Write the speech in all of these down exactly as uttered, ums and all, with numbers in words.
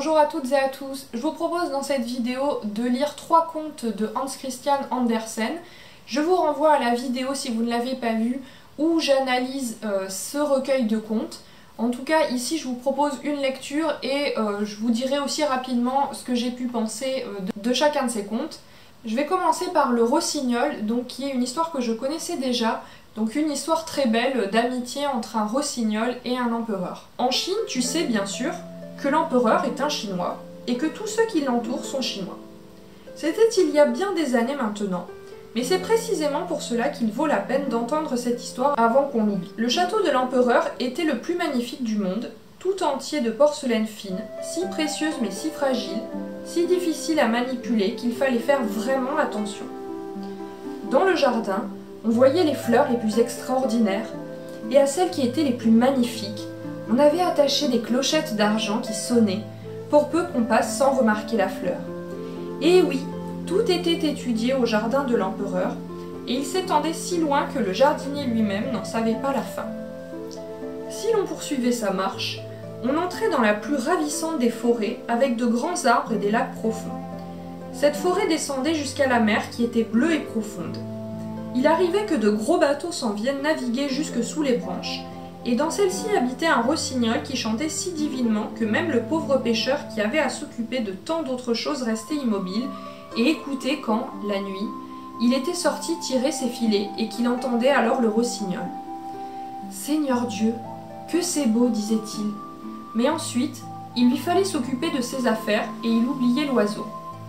Bonjour à toutes et à tous, je vous propose dans cette vidéo de lire trois contes de Hans Christian Andersen. Je vous renvoie à la vidéo si vous ne l'avez pas vue où j'analyse euh, ce recueil de contes. En tout cas ici je vous propose une lecture et euh, je vous dirai aussi rapidement ce que j'ai pu penser euh, de, de chacun de ces contes. Je vais commencer par Le Rossignol, donc, qui est une histoire que je connaissais déjà, donc une histoire très belle d'amitié entre un rossignol et un empereur. En Chine, tu sais bien sûr que l'empereur est un Chinois et que tous ceux qui l'entourent sont chinois. C'était il y a bien des années maintenant, mais c'est précisément pour cela qu'il vaut la peine d'entendre cette histoire avant qu'on l'oublie. Le château de l'empereur était le plus magnifique du monde, tout entier de porcelaine fine, si précieuse mais si fragile, si difficile à manipuler qu'il fallait faire vraiment attention. Dans le jardin, on voyait les fleurs les plus extraordinaires, et à celles qui étaient les plus magnifiques, on avait attaché des clochettes d'argent qui sonnaient, pour peu qu'on passe sans remarquer la fleur. Et oui, tout était étudié au jardin de l'empereur, et il s'étendait si loin que le jardinier lui-même n'en savait pas la fin. Si l'on poursuivait sa marche, on entrait dans la plus ravissante des forêts, avec de grands arbres et des lacs profonds. Cette forêt descendait jusqu'à la mer qui était bleue et profonde. Il arrivait que de gros bateaux s'en viennent naviguer jusque sous les branches, et dans celle-ci habitait un rossignol qui chantait si divinement que même le pauvre pêcheur qui avait à s'occuper de tant d'autres choses restait immobile et écoutait quand, la nuit, il était sorti tirer ses filets et qu'il entendait alors le rossignol. « Seigneur Dieu, que c'est beau, disait-il. » Mais ensuite, il lui fallait s'occuper de ses affaires et il oubliait l'oiseau.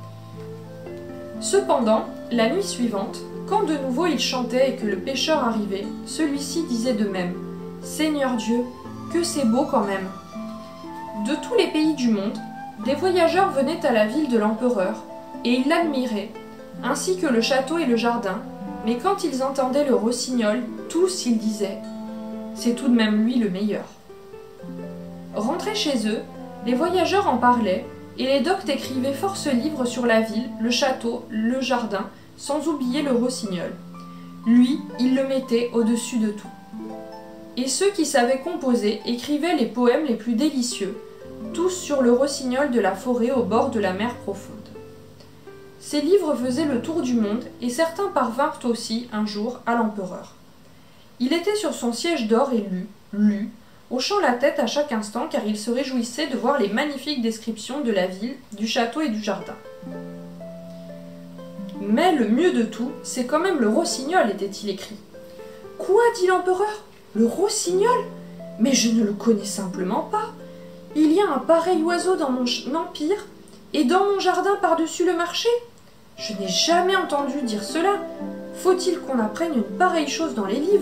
Cependant, la nuit suivante, quand de nouveau il chantait et que le pêcheur arrivait, celui-ci disait de même « Seigneur Dieu, que c'est beau quand même !» De tous les pays du monde, des voyageurs venaient à la ville de l'empereur, et ils l'admiraient, ainsi que le château et le jardin, mais quand ils entendaient le rossignol, tous ils disaient « C'est tout de même lui le meilleur !» Rentrés chez eux, les voyageurs en parlaient, et les doctes écrivaient force livres sur la ville, le château, le jardin, sans oublier le rossignol. Lui, il le mettait au-dessus de tout. Et ceux qui savaient composer écrivaient les poèmes les plus délicieux, tous sur le rossignol de la forêt au bord de la mer profonde. Ces livres faisaient le tour du monde, et certains parvinrent aussi, un jour, à l'empereur. Il était sur son siège d'or et lut, lut, hochant la tête à chaque instant car il se réjouissait de voir les magnifiques descriptions de la ville, du château et du jardin. Mais le mieux de tout, c'est quand même le rossignol, était-il écrit. « Quoi, dit l'empereur, le rossignol? Mais je ne le connais simplement pas. Il y a un pareil oiseau dans mon empire et dans mon jardin par-dessus le marché. Je n'ai jamais entendu dire cela. Faut-il qu'on apprenne une pareille chose dans les livres ?»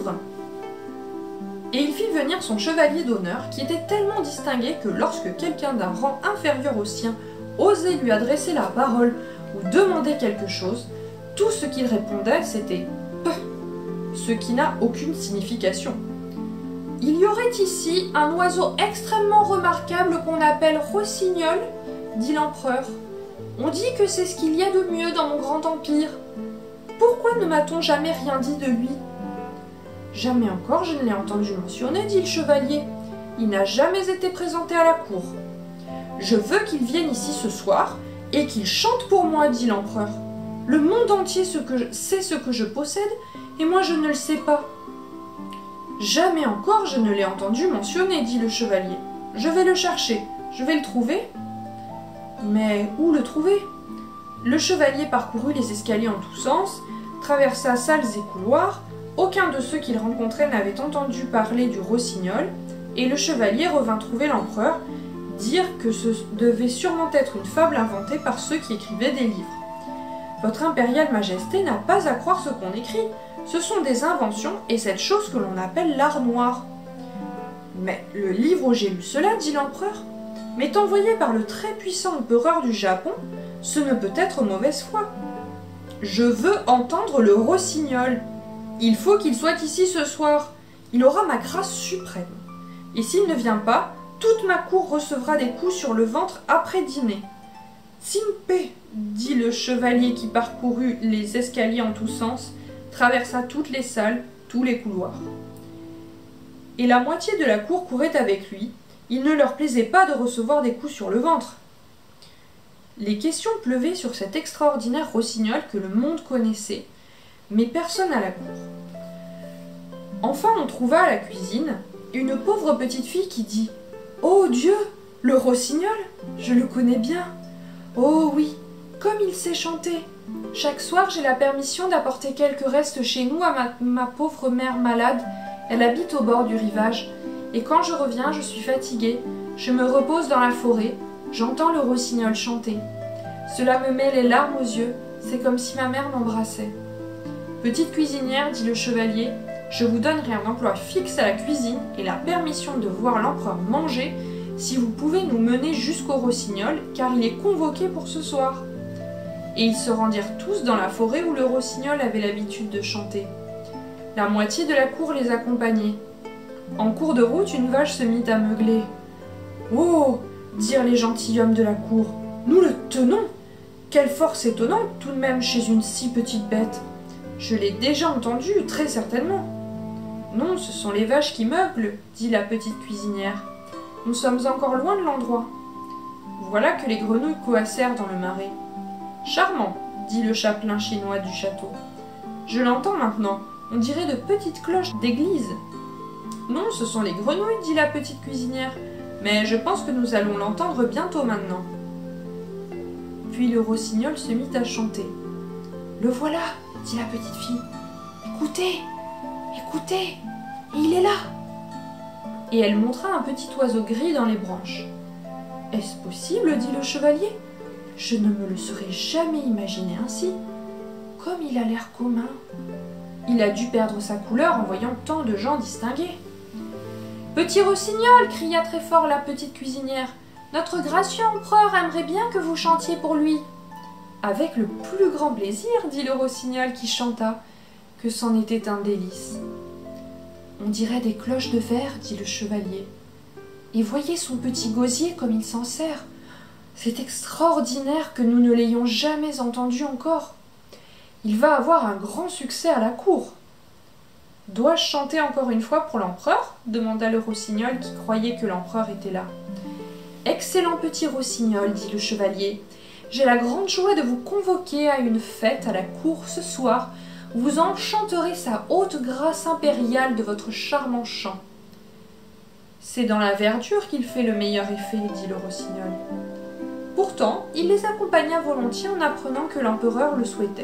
Et il fit venir son chevalier d'honneur, qui était tellement distingué que lorsque quelqu'un d'un rang inférieur au sien osait lui adresser la parole ou demander quelque chose, tout ce qu'il répondait c'était « Peuh !» ce qui n'a aucune signification. « Il y aurait ici un oiseau extrêmement remarquable qu'on appelle rossignol, dit l'empereur. On dit que c'est ce qu'il y a de mieux dans mon grand empire. Pourquoi ne m'a-t-on jamais rien dit de lui ? Jamais encore je ne l'ai entendu mentionner, dit le chevalier. Il n'a jamais été présenté à la cour. Je veux qu'il vienne ici ce soir et qu'il chante pour moi, dit l'empereur. Le monde entier ce que je... sait ce que je possède et moi je ne le sais pas. Jamais encore je ne l'ai entendu mentionner, dit le chevalier. Je vais le chercher, je vais le trouver. Mais où le trouver? Le chevalier parcourut les escaliers en tous sens, traversa salles et couloirs. Aucun de ceux qu'il rencontrait n'avait entendu parler du rossignol, et le chevalier revint trouver l'empereur, dire que ce devait sûrement être une fable inventée par ceux qui écrivaient des livres. Votre impériale majesté n'a pas à croire ce qu'on écrit, ce sont des inventions et cette chose que l'on appelle l'art noir. Mais le livre où j'ai lu cela, dit l'empereur, m'est envoyé par le très puissant empereur du Japon, ce ne peut être mauvaise foi. Je veux entendre le rossignol. Il faut qu'il soit ici ce soir. Il aura ma grâce suprême. Et s'il ne vient pas, toute ma cour recevra des coups sur le ventre après dîner. Tsimpe, dit le chevalier qui parcourut les escaliers en tous sens, traversa toutes les salles, tous les couloirs. Et la moitié de la cour courait avec lui. Il ne leur plaisait pas de recevoir des coups sur le ventre. Les questions pleuvaient sur cet extraordinaire rossignol que le monde connaissait, mais personne à la cour. Enfin, on trouva à la cuisine une pauvre petite fille qui dit « Oh Dieu, le rossignol, je le connais bien. Oh oui, comme il sait chanter. Chaque soir, j'ai la permission d'apporter quelques restes chez nous à ma, ma pauvre mère malade. Elle habite au bord du rivage. Et quand je reviens, je suis fatiguée. Je me repose dans la forêt. J'entends le rossignol chanter. Cela me met les larmes aux yeux. C'est comme si ma mère m'embrassait. » Petite cuisinière, dit le chevalier, je vous donnerai un emploi fixe à la cuisine et la permission de voir l'empereur manger si vous pouvez nous mener jusqu'au rossignol, car il est convoqué pour ce soir. Et ils se rendirent tous dans la forêt où le rossignol avait l'habitude de chanter. La moitié de la cour les accompagnait. En cours de route, une vache se mit à meugler. « Oh !» dirent les gentilshommes de la cour. « Nous le tenons ! Quelle force étonnante tout de même chez une si petite bête ! Je l'ai déjà entendu, très certainement. »« Non, ce sont les vaches qui meuglent, » dit la petite cuisinière. « Nous sommes encore loin de l'endroit. » Voilà que les grenouilles coassèrent dans le marais. « Charmant, » dit le chapelain chinois du château. « Je l'entends maintenant, on dirait de petites cloches d'église. »« Non, ce sont les grenouilles, » dit la petite cuisinière, « mais je pense que nous allons l'entendre bientôt maintenant. » Puis le rossignol se mit à chanter. « Le voilà, » dit la petite fille. « Écoutez, écoutez, il est là !» Et elle montra un petit oiseau gris dans les branches. « Est-ce possible ?» dit le chevalier. « Je ne me le serais jamais imaginé ainsi. Comme il a l'air commun. Il a dû perdre sa couleur en voyant tant de gens distingués. »« Petit rossignol !» cria très fort la petite cuisinière. « Notre gracieux empereur aimerait bien que vous chantiez pour lui. » « Avec le plus grand plaisir, » dit le rossignol qui chanta, que c'en était un délice. « On dirait des cloches de verre, » dit le chevalier. « Et voyez son petit gosier comme il s'en sert. C'est extraordinaire que nous ne l'ayons jamais entendu encore. Il va avoir un grand succès à la cour. »« Dois-je chanter encore une fois pour l'empereur ?» demanda le rossignol qui croyait que l'empereur était là. « Excellent petit rossignol, » dit le chevalier. J'ai la grande joie de vous convoquer à une fête à la cour ce soir, où vous enchanterez sa haute grâce impériale de votre charmant chant. C'est dans la verdure qu'il fait le meilleur effet, dit le rossignol. Pourtant, il les accompagna volontiers en apprenant que l'empereur le souhaitait.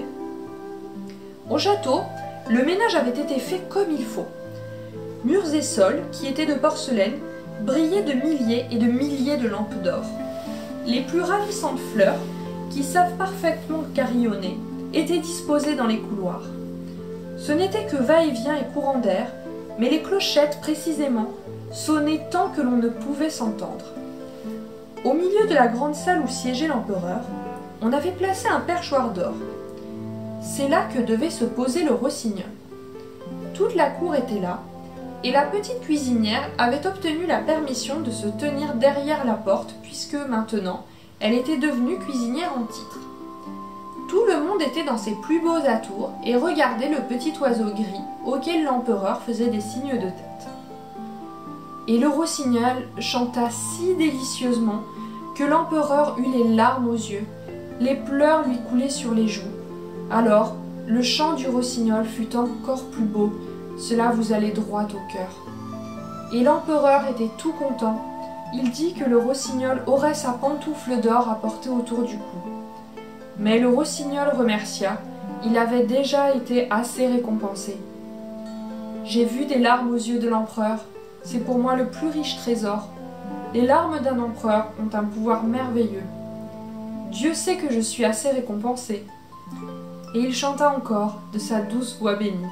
Au château, le ménage avait été fait comme il faut. Murs et sols, qui étaient de porcelaine, brillaient de milliers et de milliers de lampes d'or. Les plus ravissantes fleurs, qui savent parfaitement carillonner, étaient disposées dans les couloirs. Ce n'était que va-et-vient et courant d'air, mais les clochettes, précisément, sonnaient tant que l'on ne pouvait s'entendre. Au milieu de la grande salle où siégeait l'empereur, on avait placé un perchoir d'or. C'est là que devait se poser le rossignol. Toute la cour était là, et la petite cuisinière avait obtenu la permission de se tenir derrière la porte puisque, maintenant, elle était devenue cuisinière en titre. Tout le monde était dans ses plus beaux atours et regardait le petit oiseau gris auquel l'empereur faisait des signes de tête. Et le rossignol chanta si délicieusement que l'empereur eut les larmes aux yeux, les pleurs lui coulaient sur les joues. Alors, le chant du rossignol fut encore plus beau, cela vous allait droit au cœur. Et l'empereur était tout content. Il dit que le rossignol aurait sa pantoufle d'or à porter autour du cou. Mais le rossignol remercia, il avait déjà été assez récompensé. J'ai vu des larmes aux yeux de l'empereur, c'est pour moi le plus riche trésor. Les larmes d'un empereur ont un pouvoir merveilleux. Dieu sait que je suis assez récompensé. Et il chanta encore de sa douce voix bénie.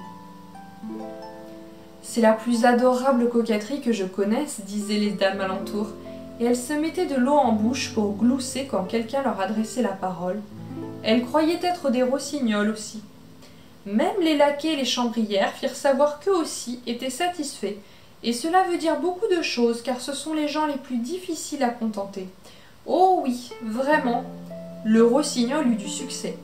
C'est la plus adorable coquetterie que je connaisse, disaient les dames alentour, et elles se mettaient de l'eau en bouche pour glousser quand quelqu'un leur adressait la parole. Elles croyaient être des rossignols aussi. Même les laquais et les chambrières firent savoir qu'eux aussi étaient satisfaits, et cela veut dire beaucoup de choses, car ce sont les gens les plus difficiles à contenter. Oh oui, vraiment, le rossignol eut du succès.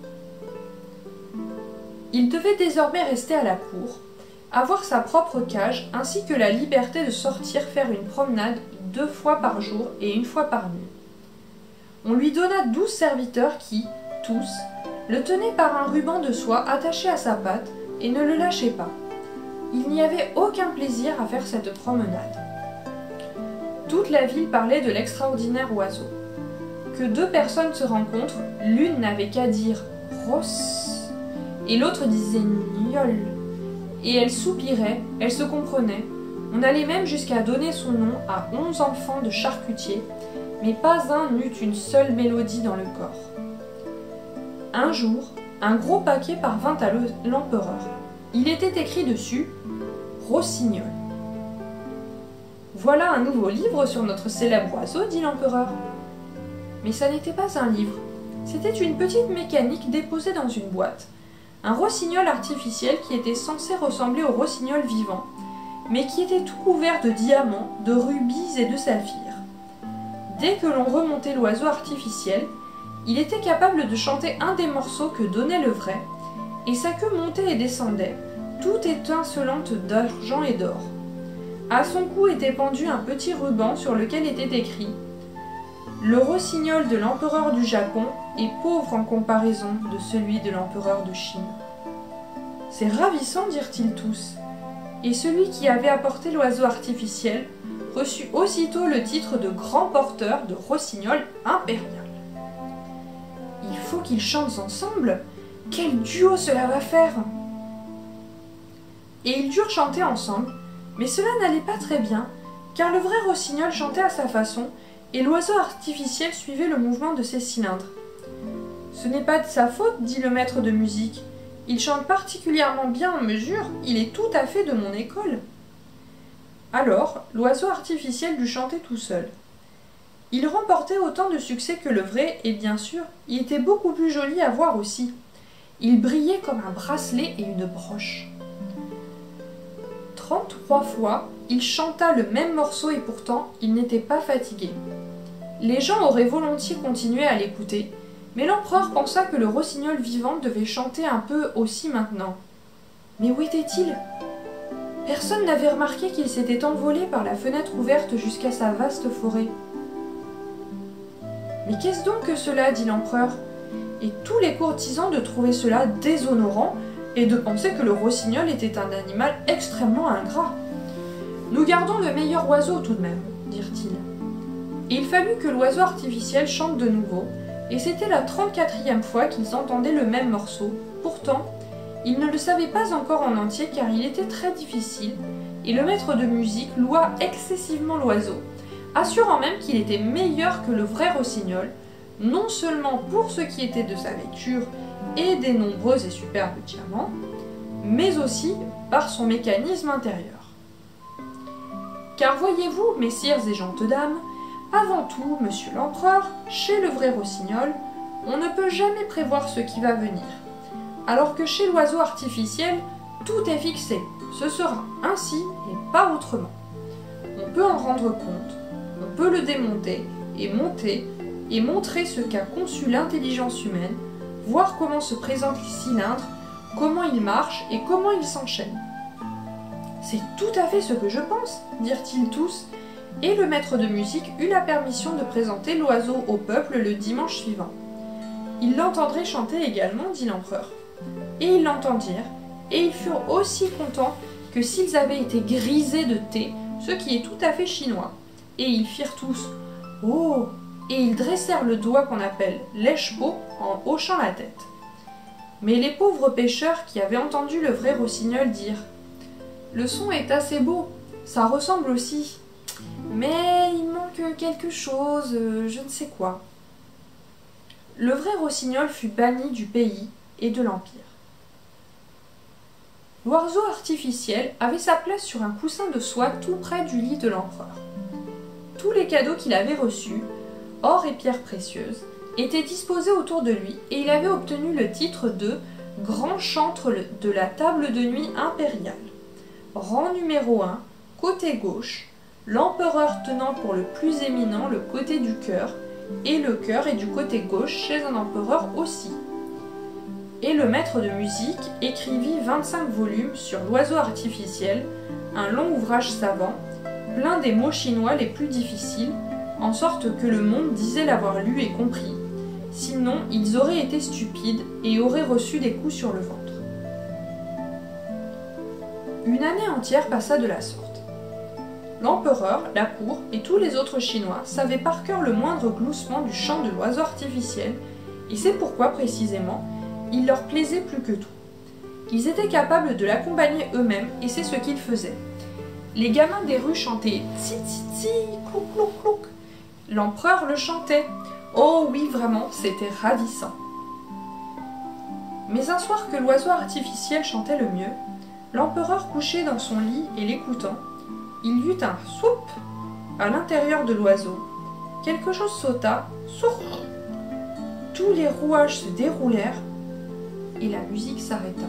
Il devait désormais rester à la cour, avoir sa propre cage, ainsi que la liberté de sortir faire une promenade deux fois par jour et une fois par nuit. On lui donna douze serviteurs qui, tous, le tenaient par un ruban de soie attaché à sa patte et ne le lâchaient pas. Il n'y avait aucun plaisir à faire cette promenade. Toute la ville parlait de l'extraordinaire oiseau. Que deux personnes se rencontrent, l'une n'avait qu'à dire « Ross » et l'autre disait « Niol ». Et elle soupirait, elle se comprenait. On allait même jusqu'à donner son nom à onze enfants de charcutiers, mais pas un n'eut une seule mélodie dans le corps. Un jour, un gros paquet parvint à l'empereur. Il était écrit dessus « Rossignol ». « Voilà un nouveau livre sur notre célèbre oiseau, dit l'empereur. Mais ça n'était pas un livre, c'était une petite mécanique déposée dans une boîte, un rossignol artificiel qui était censé ressembler au rossignol vivant, mais qui était tout couvert de diamants, de rubis et de saphirs. Dès que l'on remontait l'oiseau artificiel, il était capable de chanter un des morceaux que donnait le vrai, et sa queue montait et descendait, toute étincelante d'argent et d'or. À son cou était pendu un petit ruban sur lequel était écrit « Le rossignol de l'empereur du Japon est pauvre en comparaison de celui de l'empereur de Chine. » « C'est ravissant, dirent-ils tous. Et celui qui avait apporté l'oiseau artificiel reçut aussitôt le titre de grand porteur de rossignol impérial. « Il faut qu'ils chantent ensemble. Quel duo cela va faire !» Et ils durent chanter ensemble, mais cela n'allait pas très bien, car le vrai rossignol chantait à sa façon, et l'oiseau artificiel suivait le mouvement de ses cylindres. « Ce n'est pas de sa faute, dit le maître de musique. Il chante particulièrement bien en mesure, il est tout à fait de mon école. » Alors, l'oiseau artificiel dut chanter tout seul. Il remportait autant de succès que le vrai, et bien sûr, il était beaucoup plus joli à voir aussi. Il brillait comme un bracelet et une broche. Trente-trois fois, il chanta le même morceau et pourtant, il n'était pas fatigué. Les gens auraient volontiers continué à l'écouter, mais l'empereur pensa que le rossignol vivant devait chanter un peu aussi maintenant. Mais où était-il ? Personne n'avait remarqué qu'il s'était envolé par la fenêtre ouverte jusqu'à sa vaste forêt. « Mais qu'est-ce donc que cela » dit l'empereur, et tous les courtisans de trouver cela déshonorant et de penser que le rossignol était un animal extrêmement ingrat. « Nous gardons le meilleur oiseau tout de même, dirent-ils. Et il fallut que l'oiseau artificiel chante de nouveau, et c'était la trente-quatrième fois qu'ils entendaient le même morceau. Pourtant, ils ne le savaient pas encore en entier car il était très difficile, et le maître de musique loua excessivement l'oiseau, assurant même qu'il était meilleur que le vrai rossignol, non seulement pour ce qui était de sa vêture et des nombreux et superbes diamants, mais aussi par son mécanisme intérieur. Car voyez-vous, messieurs et gentes dames, avant tout, monsieur l'empereur, chez le vrai rossignol, on ne peut jamais prévoir ce qui va venir, alors que chez l'oiseau artificiel, tout est fixé, ce sera ainsi et pas autrement. On peut en rendre compte, on peut le démonter et monter et montrer ce qu'a conçu l'intelligence humaine, voir comment se présentent les cylindres, comment ils marchent et comment ils s'enchaînent. C'est tout à fait ce que je pense, dirent-ils tous, et le maître de musique eut la permission de présenter l'oiseau au peuple le dimanche suivant. Ils l'entendraient chanter également, dit l'empereur. Et ils l'entendirent, et ils furent aussi contents que s'ils avaient été grisés de thé, ce qui est tout à fait chinois. Et ils firent tous « Oh !» et ils dressèrent le doigt qu'on appelle lèche-pot en hochant la tête. Mais les pauvres pêcheurs qui avaient entendu le vrai rossignol dirent « Le son est assez beau, ça ressemble aussi, mais il manque quelque chose, je ne sais quoi. » Le vrai rossignol fut banni du pays et de l'Empire. L'oiseau artificiel avait sa place sur un coussin de soie tout près du lit de l'empereur. Tous les cadeaux qu'il avait reçus, or et pierres précieuses, étaient disposés autour de lui et il avait obtenu le titre de « grand chantre de la table de nuit impériale ». Rang numéro un, côté gauche, l'empereur tenant pour le plus éminent le côté du cœur, et le cœur est du côté gauche chez un empereur aussi. Et le maître de musique écrivit vingt-cinq volumes sur l'oiseau artificiel, un long ouvrage savant, plein des mots chinois les plus difficiles, en sorte que le monde disait l'avoir lu et compris. Sinon, ils auraient été stupides et auraient reçu des coups sur le ventre. Une année entière passa de la sorte. L'empereur, la cour et tous les autres Chinois savaient par cœur le moindre gloussement du chant de l'oiseau artificiel, et c'est pourquoi, précisément, il leur plaisait plus que tout. Ils étaient capables de l'accompagner eux-mêmes, et c'est ce qu'ils faisaient. Les gamins des rues chantaient « tsi tsi tsi, clouc clouc clouc ». L'empereur le chantait. Oh oui, vraiment, c'était ravissant. Mais un soir que l'oiseau artificiel chantait le mieux, l'empereur couché dans son lit et l'écoutant, il y eut un soup à l'intérieur de l'oiseau. Quelque chose sauta, sourd. Tous les rouages se déroulèrent et la musique s'arrêta.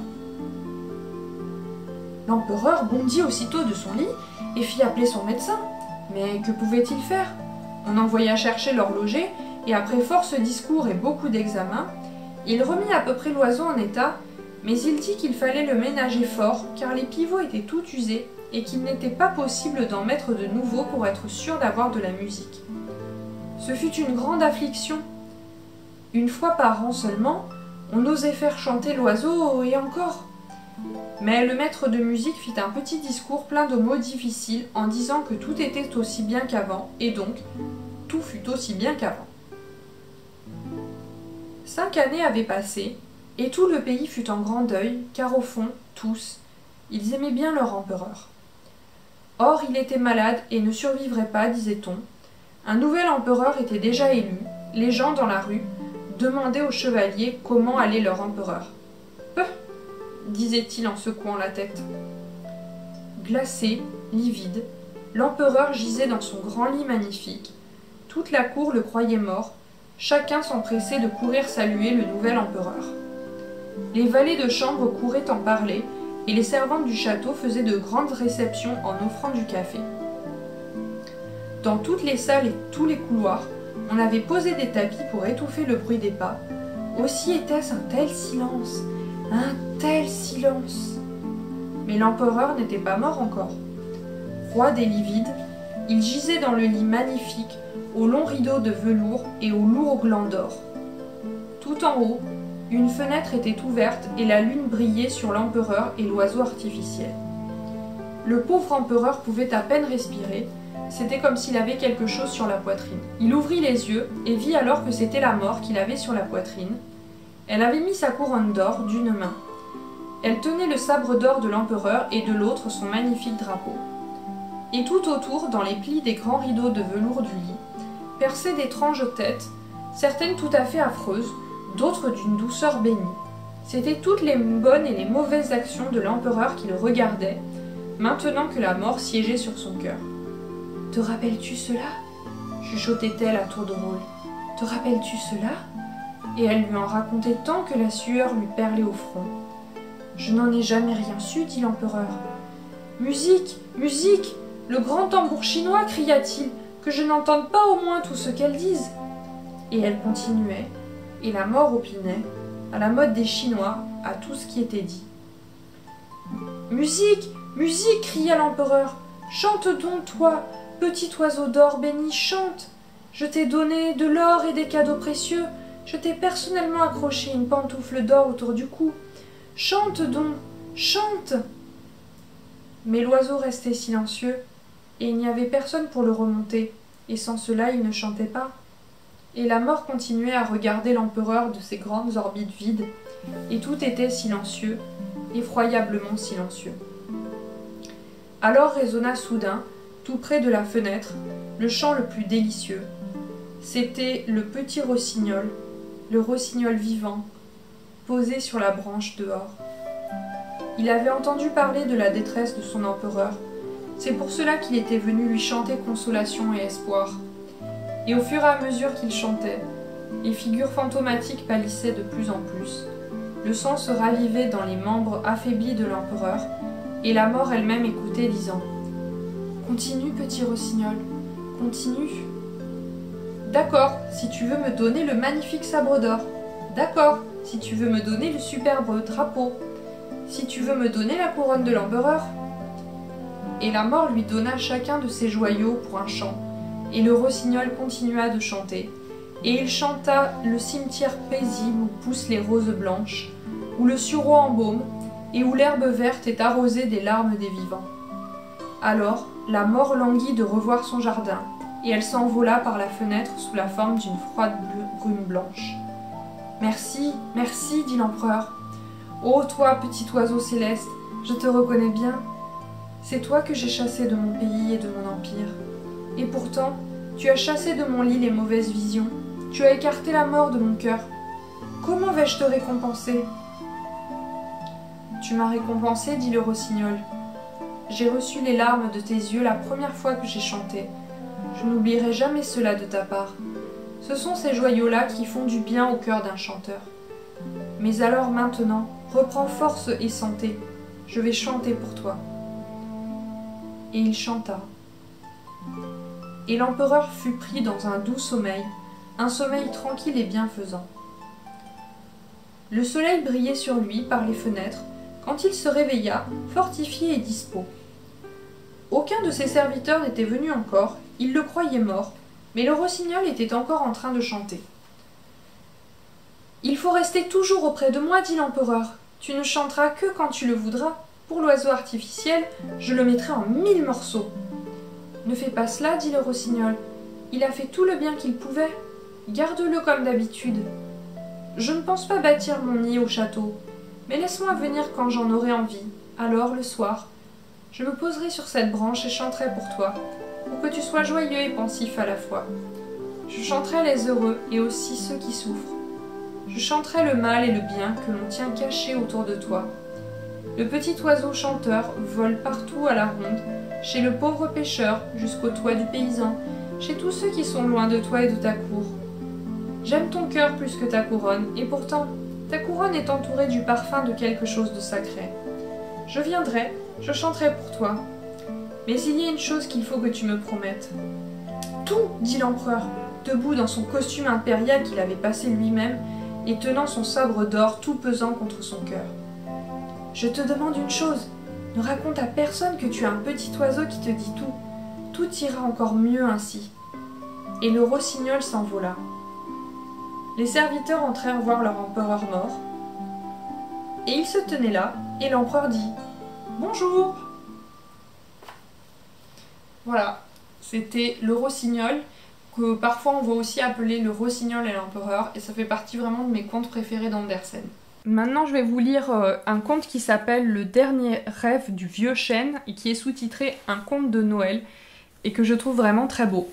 L'empereur bondit aussitôt de son lit et fit appeler son médecin. Mais que pouvait-il faire? On envoya chercher l'horloger et après force discours et beaucoup d'examens, il remit à peu près l'oiseau en état, mais il dit qu'il fallait le ménager fort car les pivots étaient tout usés et qu'il n'était pas possible d'en mettre de nouveaux pour être sûr d'avoir de la musique. Ce fut une grande affliction. Une fois par an seulement, on osait faire chanter l'oiseau et encore. Mais le maître de musique fit un petit discours plein de mots difficiles en disant que tout était aussi bien qu'avant et donc tout fut aussi bien qu'avant. Cinq années avaient passé et tout le pays fut en grand deuil car au fond, tous, ils aimaient bien leur empereur. Or, il était malade et ne survivrait pas, disait-on. Un nouvel empereur était déjà élu. Les gens dans la rue demandaient aux chevaliers comment allait leur empereur. « Peu !» disait-il en secouant la tête. Glacé, livide, l'empereur gisait dans son grand lit magnifique. Toute la cour le croyait mort. Chacun s'empressait de courir saluer le nouvel empereur. Les valets de chambre couraient en parler, et les servantes du château faisaient de grandes réceptions en offrant du café. Dans toutes les salles et tous les couloirs, on avait posé des tapis pour étouffer le bruit des pas. Aussi était-ce un tel silence, un tel silence. Mais l'empereur n'était pas mort encore. Roide et livide, il gisait dans le lit magnifique, aux longs rideaux de velours et aux lourds glands d'or. Tout en haut, une fenêtre était ouverte et la lune brillait sur l'empereur et l'oiseau artificiel. Le pauvre empereur pouvait à peine respirer, c'était comme s'il avait quelque chose sur la poitrine. Il ouvrit les yeux et vit alors que c'était la mort qu'il avait sur la poitrine. Elle avait mis sa couronne d'or d'une main. Elle tenait le sabre d'or de l'empereur et de l'autre son magnifique drapeau. Et tout autour, dans les plis des grands rideaux de velours du lit, perçaient d'étranges têtes, certaines tout à fait affreuses, d'autres d'une douceur bénie. C'étaient toutes les bonnes et les mauvaises actions de l'empereur qui le regardaient, maintenant que la mort siégeait sur son cœur. « Te rappelles-tu cela ?» chuchotait-elle à tour de rôle. « Te rappelles-tu cela ?» Et elle lui en racontait tant que la sueur lui perlait au front. « Je n'en ai jamais rien su, dit l'empereur. »« Musique, musique, le grand tambour chinois, cria-t-il, que je n'entende pas au moins tout ce qu'elles disent. » Et elle continuait, et la mort opinait, à la mode des Chinois, à tout ce qui était dit. « Musique, musique, cria l'empereur, chante donc, toi, petit oiseau d'or béni, chante. Je t'ai donné de l'or et des cadeaux précieux, je t'ai personnellement accroché une pantoufle d'or autour du cou. Chante donc, chante !» Mais l'oiseau restait silencieux, et il n'y avait personne pour le remonter, et sans cela il ne chantait pas. Et la mort continuait à regarder l'empereur de ses grandes orbites vides, et tout était silencieux, effroyablement silencieux. Alors résonna soudain, tout près de la fenêtre, le chant le plus délicieux. C'était le petit rossignol, le rossignol vivant, posé sur la branche dehors. Il avait entendu parler de la détresse de son empereur. C'est pour cela qu'il était venu lui chanter consolation et espoir. Et au fur et à mesure qu'il chantait, les figures fantomatiques pâlissaient de plus en plus. Le sang se ravivait dans les membres affaiblis de l'empereur, et la mort elle-même écoutait, disant « Continue, petit rossignol, continue. D'accord, si tu veux me donner le magnifique sabre d'or. D'accord, si tu veux me donner le superbe drapeau. Si tu veux me donner la couronne de l'empereur. » Et la mort lui donna chacun de ses joyaux pour un chant, et le rossignol continua de chanter. Et il chanta le cimetière paisible où poussent les roses blanches, où le sureau embaume, et où l'herbe verte est arrosée des larmes des vivants. Alors, la mort languit de revoir son jardin, et elle s'envola par la fenêtre sous la forme d'une froide brume blanche. « Merci, merci, dit l'empereur. Ô toi, petit oiseau céleste, je te reconnais bien. C'est toi que j'ai chassé de mon pays et de mon empire. Et pourtant, tu as chassé de mon lit les mauvaises visions, tu as écarté la mort de mon cœur. Comment vais-je te récompenser ?» « Tu m'as récompensé, dit le rossignol. J'ai reçu les larmes de tes yeux la première fois que j'ai chanté. Je n'oublierai jamais cela de ta part. Ce sont ces joyaux-là qui font du bien au cœur d'un chanteur. Mais alors maintenant, reprends force et santé. Je vais chanter pour toi. » Et il chanta. Et l'empereur fut pris dans un doux sommeil, un sommeil tranquille et bienfaisant. Le soleil brillait sur lui par les fenêtres, quand il se réveilla, fortifié et dispos. Aucun de ses serviteurs n'était venu encore, il le croyait mort, mais le rossignol était encore en train de chanter. « Il faut rester toujours auprès de moi, dit l'empereur. Tu ne chanteras que quand tu le voudras. Pour l'oiseau artificiel, je le mettrai en mille morceaux. »« Ne fais pas cela, dit le rossignol. Il a fait tout le bien qu'il pouvait. Garde-le comme d'habitude. Je ne pense pas bâtir mon nid au château. Mais laisse-moi venir quand j'en aurai envie. Alors, le soir, je me poserai sur cette branche et chanterai pour toi, pour que tu sois joyeux et pensif à la fois. Je chanterai les heureux et aussi ceux qui souffrent. Je chanterai le mal et le bien que l'on tient caché autour de toi. Le petit oiseau chanteur vole partout à la ronde, chez le pauvre pêcheur jusqu'au toit du paysan, chez tous ceux qui sont loin de toi et de ta cour. J'aime ton cœur plus que ta couronne, et pourtant, ta couronne est entourée du parfum de quelque chose de sacré. Je viendrai, je chanterai pour toi. Mais il y a une chose qu'il faut que tu me promettes. Tout, dit l'empereur, debout dans son costume impérial qu'il avait passé lui-même et tenant son sabre d'or tout pesant contre son cœur. Je te demande une chose, ne raconte à personne que tu as un petit oiseau qui te dit tout. Tout ira encore mieux ainsi. Et le rossignol s'envola. Les serviteurs entrèrent voir leur empereur mort. Et il se tenait là, et l'empereur dit « Bonjour !» Voilà, c'était le rossignol, que parfois on va aussi appeler le rossignol et l'empereur, et ça fait partie vraiment de mes contes préférés d'Andersen. Maintenant, je vais vous lire euh, un conte qui s'appelle Le dernier rêve du vieux chêne, et qui est sous-titré Un conte de Noël, et que je trouve vraiment très beau.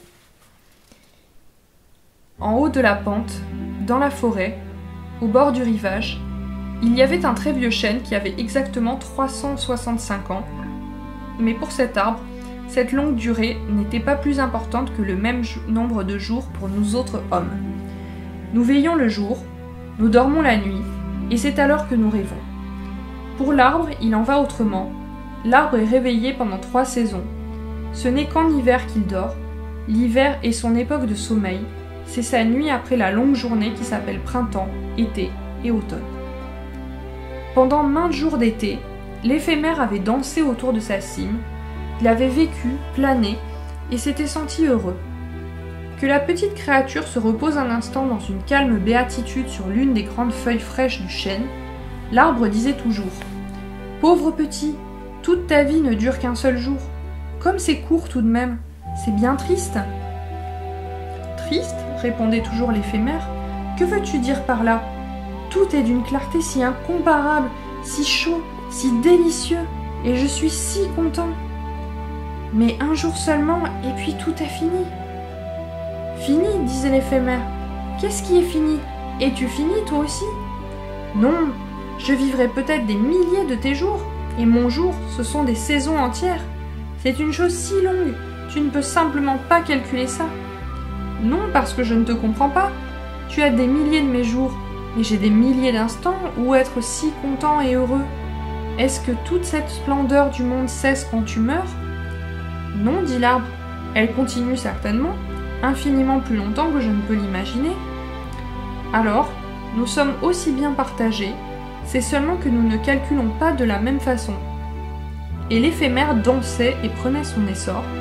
En haut de la pente, dans la forêt, au bord du rivage, il y avait un très vieux chêne qui avait exactement trois cent soixante-cinq ans, mais pour cet arbre, cette longue durée n'était pas plus importante que le même nombre de jours pour nous autres hommes. Nous veillons le jour, nous dormons la nuit, et c'est alors que nous rêvons. Pour l'arbre, il en va autrement. L'arbre est réveillé pendant trois saisons. Ce n'est qu'en hiver qu'il dort. L'hiver est son époque de sommeil. C'est sa nuit après la longue journée qui s'appelle printemps, été et automne. Pendant maintes jours d'été, l'éphémère avait dansé autour de sa cime, il avait vécu, plané, et s'était senti heureux. Que la petite créature se repose un instant dans une calme béatitude sur l'une des grandes feuilles fraîches du chêne, l'arbre disait toujours « Pauvre petit, toute ta vie ne dure qu'un seul jour. Comme c'est court tout de même, c'est bien triste. » Triste, répondait toujours l'éphémère. Que veux-tu dire par là? Tout est d'une clarté si incomparable, si chaud, si délicieux, et je suis si content. Mais un jour seulement, et puis tout est fini. Fini, disait l'éphémère. Qu'est-ce qui est fini? Es-tu fini, toi aussi? Non, je vivrai peut-être des milliers de tes jours, et mon jour, ce sont des saisons entières. C'est une chose si longue, tu ne peux simplement pas calculer ça. Non, parce que je ne te comprends pas. Tu as des milliers de mes jours, mais j'ai des milliers d'instants où être si content et heureux. Est-ce que toute cette splendeur du monde cesse quand tu meurs? Non, dit l'arbre, elle continue certainement, infiniment plus longtemps que je ne peux l'imaginer. Alors, nous sommes aussi bien partagés, c'est seulement que nous ne calculons pas de la même façon. Et l'éphémère dansait et prenait son essor,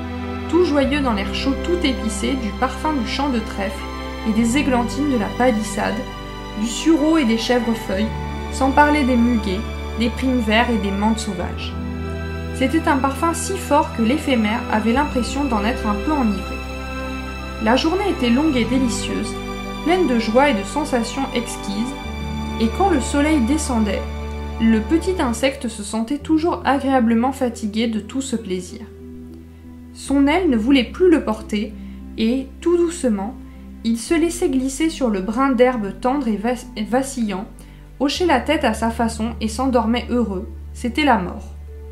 tout joyeux dans l'air chaud tout épicé du parfum du champ de trèfle et des églantines de la palissade, du sureau et des chèvrefeuilles, sans parler des muguets, des primes verts et des menthes sauvages. C'était un parfum si fort que l'éphémère avait l'impression d'en être un peu enivré. La journée était longue et délicieuse, pleine de joie et de sensations exquises, et quand le soleil descendait, le petit insecte se sentait toujours agréablement fatigué de tout ce plaisir. Son aile ne voulait plus le porter, et, tout doucement, il se laissait glisser sur le brin d'herbe tendre et vacillant, hochait la tête à sa façon et s'endormait heureux. C'était la mort.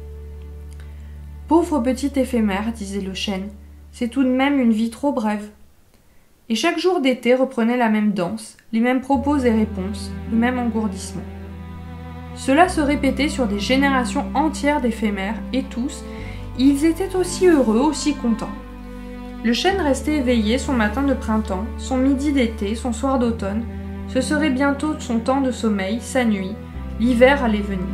« Pauvre petit éphémère, disait le chêne, c'est tout de même une vie trop brève. » Et chaque jour d'été reprenait la même danse, les mêmes propos et réponses, le même engourdissement. Cela se répétait sur des générations entières d'éphémères, et tous, ils étaient aussi heureux, aussi contents. Le chêne restait éveillé son matin de printemps, son midi d'été, son soir d'automne. Ce serait bientôt son temps de sommeil, sa nuit. L'hiver allait venir.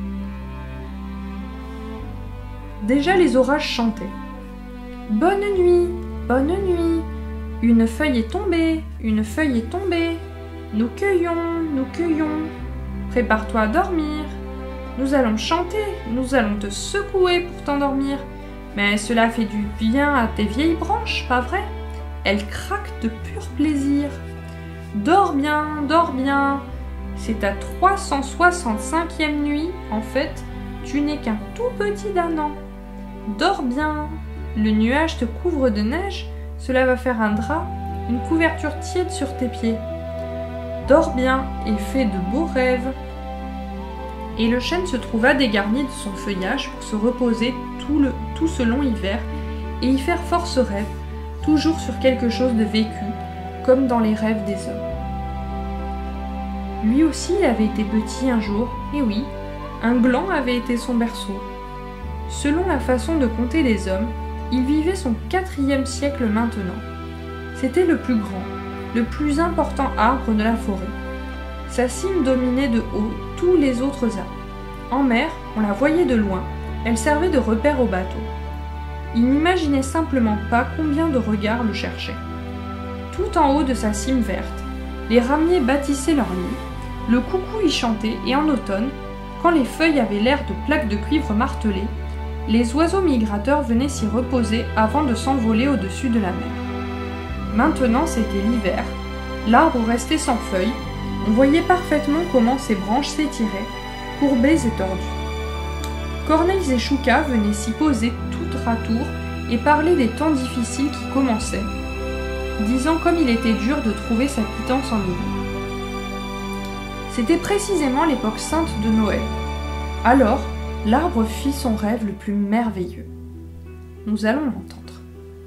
Déjà les orages chantaient. « Bonne nuit, bonne nuit, une feuille est tombée, une feuille est tombée. Nous cueillons, nous cueillons. Prépare-toi à dormir. Nous allons chanter, nous allons te secouer pour t'endormir. Mais cela fait du bien à tes vieilles branches, pas vrai? Elles craquent de pur plaisir. Dors bien, dors bien. C'est ta trois cent soixante-cinquième nuit, en fait, tu n'es qu'un tout petit d'un an. Dors bien. Le nuage te couvre de neige, cela va faire un drap, une couverture tiède sur tes pieds. Dors bien et fais de beaux rêves. Et le chêne se trouva dégarni de son feuillage pour se reposer tout, le, tout ce long hiver et y faire force rêve, toujours sur quelque chose de vécu, comme dans les rêves des hommes. Lui aussi avait été petit un jour, et oui, un gland avait été son berceau. Selon la façon de compter les hommes, il vivait son quatrième siècle maintenant. C'était le plus grand, le plus important arbre de la forêt. Sa cime dominait de haut tous les autres arbres. En mer, on la voyait de loin, elle servait de repère au bateau. Il n'imaginait simplement pas combien de regards le cherchaient. Tout en haut de sa cime verte, les ramiers bâtissaient leur nid, le coucou y chantait et en automne, quand les feuilles avaient l'air de plaques de cuivre martelées, les oiseaux migrateurs venaient s'y reposer avant de s'envoler au-dessus de la mer. Maintenant c'était l'hiver, l'arbre restait sans feuilles, on voyait parfaitement comment ses branches s'étiraient, courbées et tordues. Corneilles et Choucas venaient s'y poser tout à tour et parler des temps difficiles qui commençaient, disant comme il était dur de trouver sa pitance en hiver. C'était précisément l'époque sainte de Noël. Alors, l'arbre fit son rêve le plus merveilleux. Nous allons l'entendre.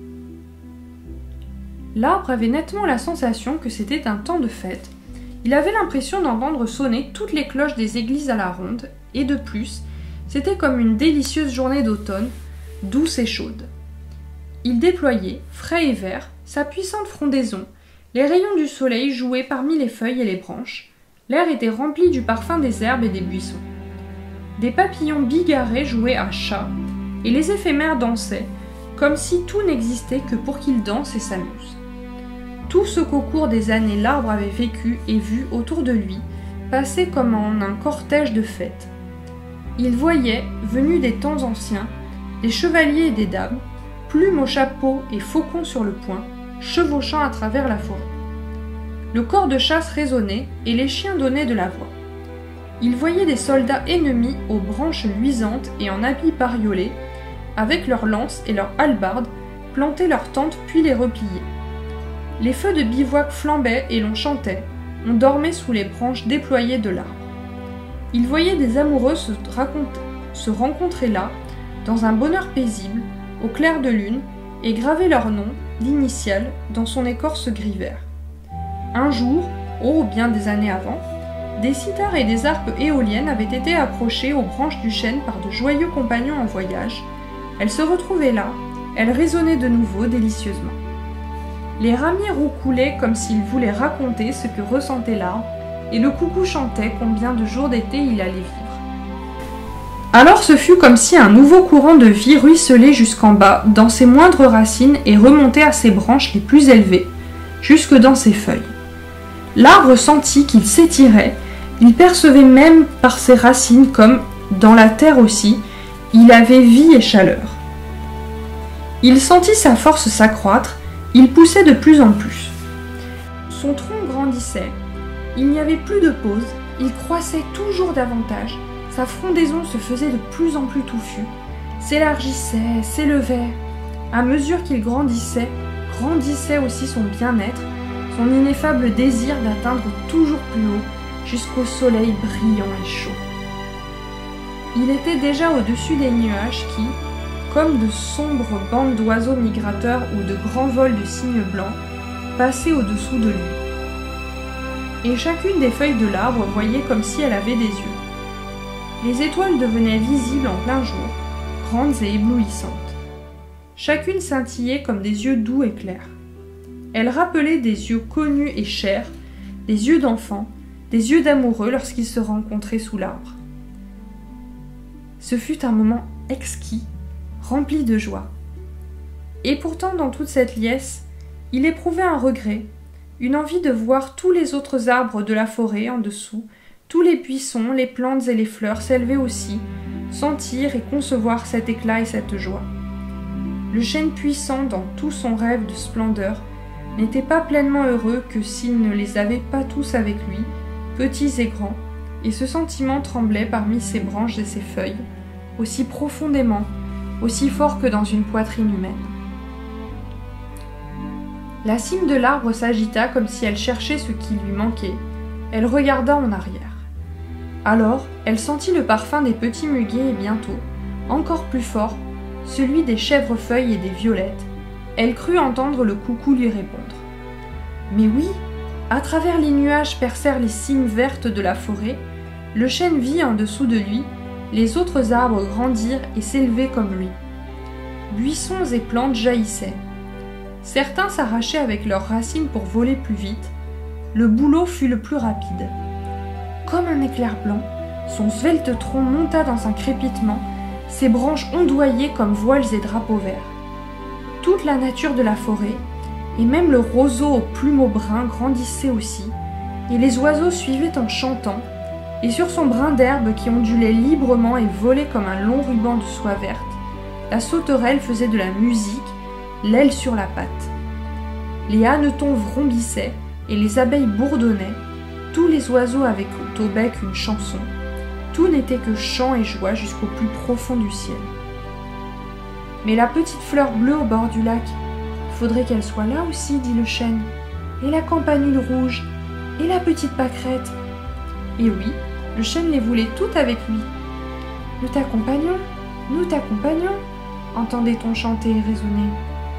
L'arbre avait nettement la sensation que c'était un temps de fête. Il avait l'impression d'entendre sonner toutes les cloches des églises à la ronde, et de plus, c'était comme une délicieuse journée d'automne, douce et chaude. Il déployait, frais et vert, sa puissante frondaison, les rayons du soleil jouaient parmi les feuilles et les branches, l'air était rempli du parfum des herbes et des buissons. Des papillons bigarrés jouaient à chat, et les éphémères dansaient, comme si tout n'existait que pour qu'ils dansent et s'amusent. Tout ce qu'au cours des années l'arbre avait vécu et vu autour de lui passait comme en un cortège de fêtes. Il voyait, venus des temps anciens, des chevaliers et des dames, plumes au chapeau et faucons sur le poing, chevauchant à travers la forêt. Le corps de chasse résonnait et les chiens donnaient de la voix. Il voyait des soldats ennemis aux branches luisantes et en habits bariolés, avec leurs lances et leurs hallebardes, planter leurs tentes puis les replier. Les feux de bivouac flambaient et l'on chantait, on dormait sous les branches déployées de l'arbre. Il voyait des amoureux se, se rencontrer là, dans un bonheur paisible, au clair de lune, et graver leur nom, l'initiale, dans son écorce gris-vert. Un jour, oh bien des années avant, des cithars et des harpes éoliennes avaient été accrochées aux branches du chêne par de joyeux compagnons en voyage. Elles se retrouvaient là, elles résonnaient de nouveau délicieusement. Les ramiers roucoulaient comme s'ils voulaient raconter ce que ressentait l'arbre, et le coucou chantait combien de jours d'été il allait vivre. Alors ce fut comme si un nouveau courant de vie ruisselait jusqu'en bas, dans ses moindres racines et remontait à ses branches les plus élevées, jusque dans ses feuilles. L'arbre sentit qu'il s'étirait, il percevait même par ses racines comme, dans la terre aussi, il avait vie et chaleur. Il sentit sa force s'accroître, il poussait de plus en plus. Son tronc grandissait, il n'y avait plus de pause, il croissait toujours davantage, sa frondaison se faisait de plus en plus touffue, s'élargissait, s'élevait. À mesure qu'il grandissait, grandissait aussi son bien-être, son ineffable désir d'atteindre toujours plus haut, jusqu'au soleil brillant et chaud. Il était déjà au-dessus des nuages qui, comme de sombres bandes d'oiseaux migrateurs ou de grands vols de cygnes blancs, passaient au-dessous de lui. Et chacune des feuilles de l'arbre voyait comme si elle avait des yeux. Les étoiles devenaient visibles en plein jour, grandes et éblouissantes. Chacune scintillait comme des yeux doux et clairs. Elles rappelaient des yeux connus et chers, des yeux d'enfants, des yeux d'amoureux lorsqu'ils se rencontraient sous l'arbre. Ce fut un moment exquis, rempli de joie. Et pourtant, dans toute cette liesse, il éprouvait un regret, une envie de voir tous les autres arbres de la forêt en dessous, tous les buissons, les plantes et les fleurs s'élever aussi, sentir et concevoir cet éclat et cette joie. Le chêne puissant dans tout son rêve de splendeur n'était pas pleinement heureux que s'il ne les avait pas tous avec lui, petits et grands, et ce sentiment tremblait parmi ses branches et ses feuilles, aussi profondément, aussi fort que dans une poitrine humaine. La cime de l'arbre s'agita comme si elle cherchait ce qui lui manquait. Elle regarda en arrière. Alors, elle sentit le parfum des petits muguets et bientôt, encore plus fort, celui des chèvrefeuilles et des violettes. Elle crut entendre le coucou lui répondre. Mais oui, à travers les nuages percèrent les cimes vertes de la forêt, le chêne vit en dessous de lui, les autres arbres grandirent et s'élevaient comme lui. Buissons et plantes jaillissaient. Certains s'arrachaient avec leurs racines pour voler plus vite. Le bouleau fut le plus rapide. Comme un éclair blanc, son svelte tronc monta dans un crépitement, ses branches ondoyaient comme voiles et drapeaux verts. Toute la nature de la forêt, et même le roseau aux plumeaux bruns grandissait aussi, et les oiseaux suivaient en chantant, et sur son brin d'herbe qui ondulait librement et volait comme un long ruban de soie verte, la sauterelle faisait de la musique, l'aile sur la patte. Les hannetons vrombissaient, et les abeilles bourdonnaient, tous les oiseaux avaient au bec une chanson, tout n'était que chant et joie jusqu'au plus profond du ciel. Mais la petite fleur bleue au bord du lac, faudrait qu'elle soit là aussi, dit le chêne, et la campanule rouge, et la petite pâquerette. Et oui, le chêne les voulait toutes avec lui. Nous t'accompagnons, nous t'accompagnons, entendait-on chanter et résonner.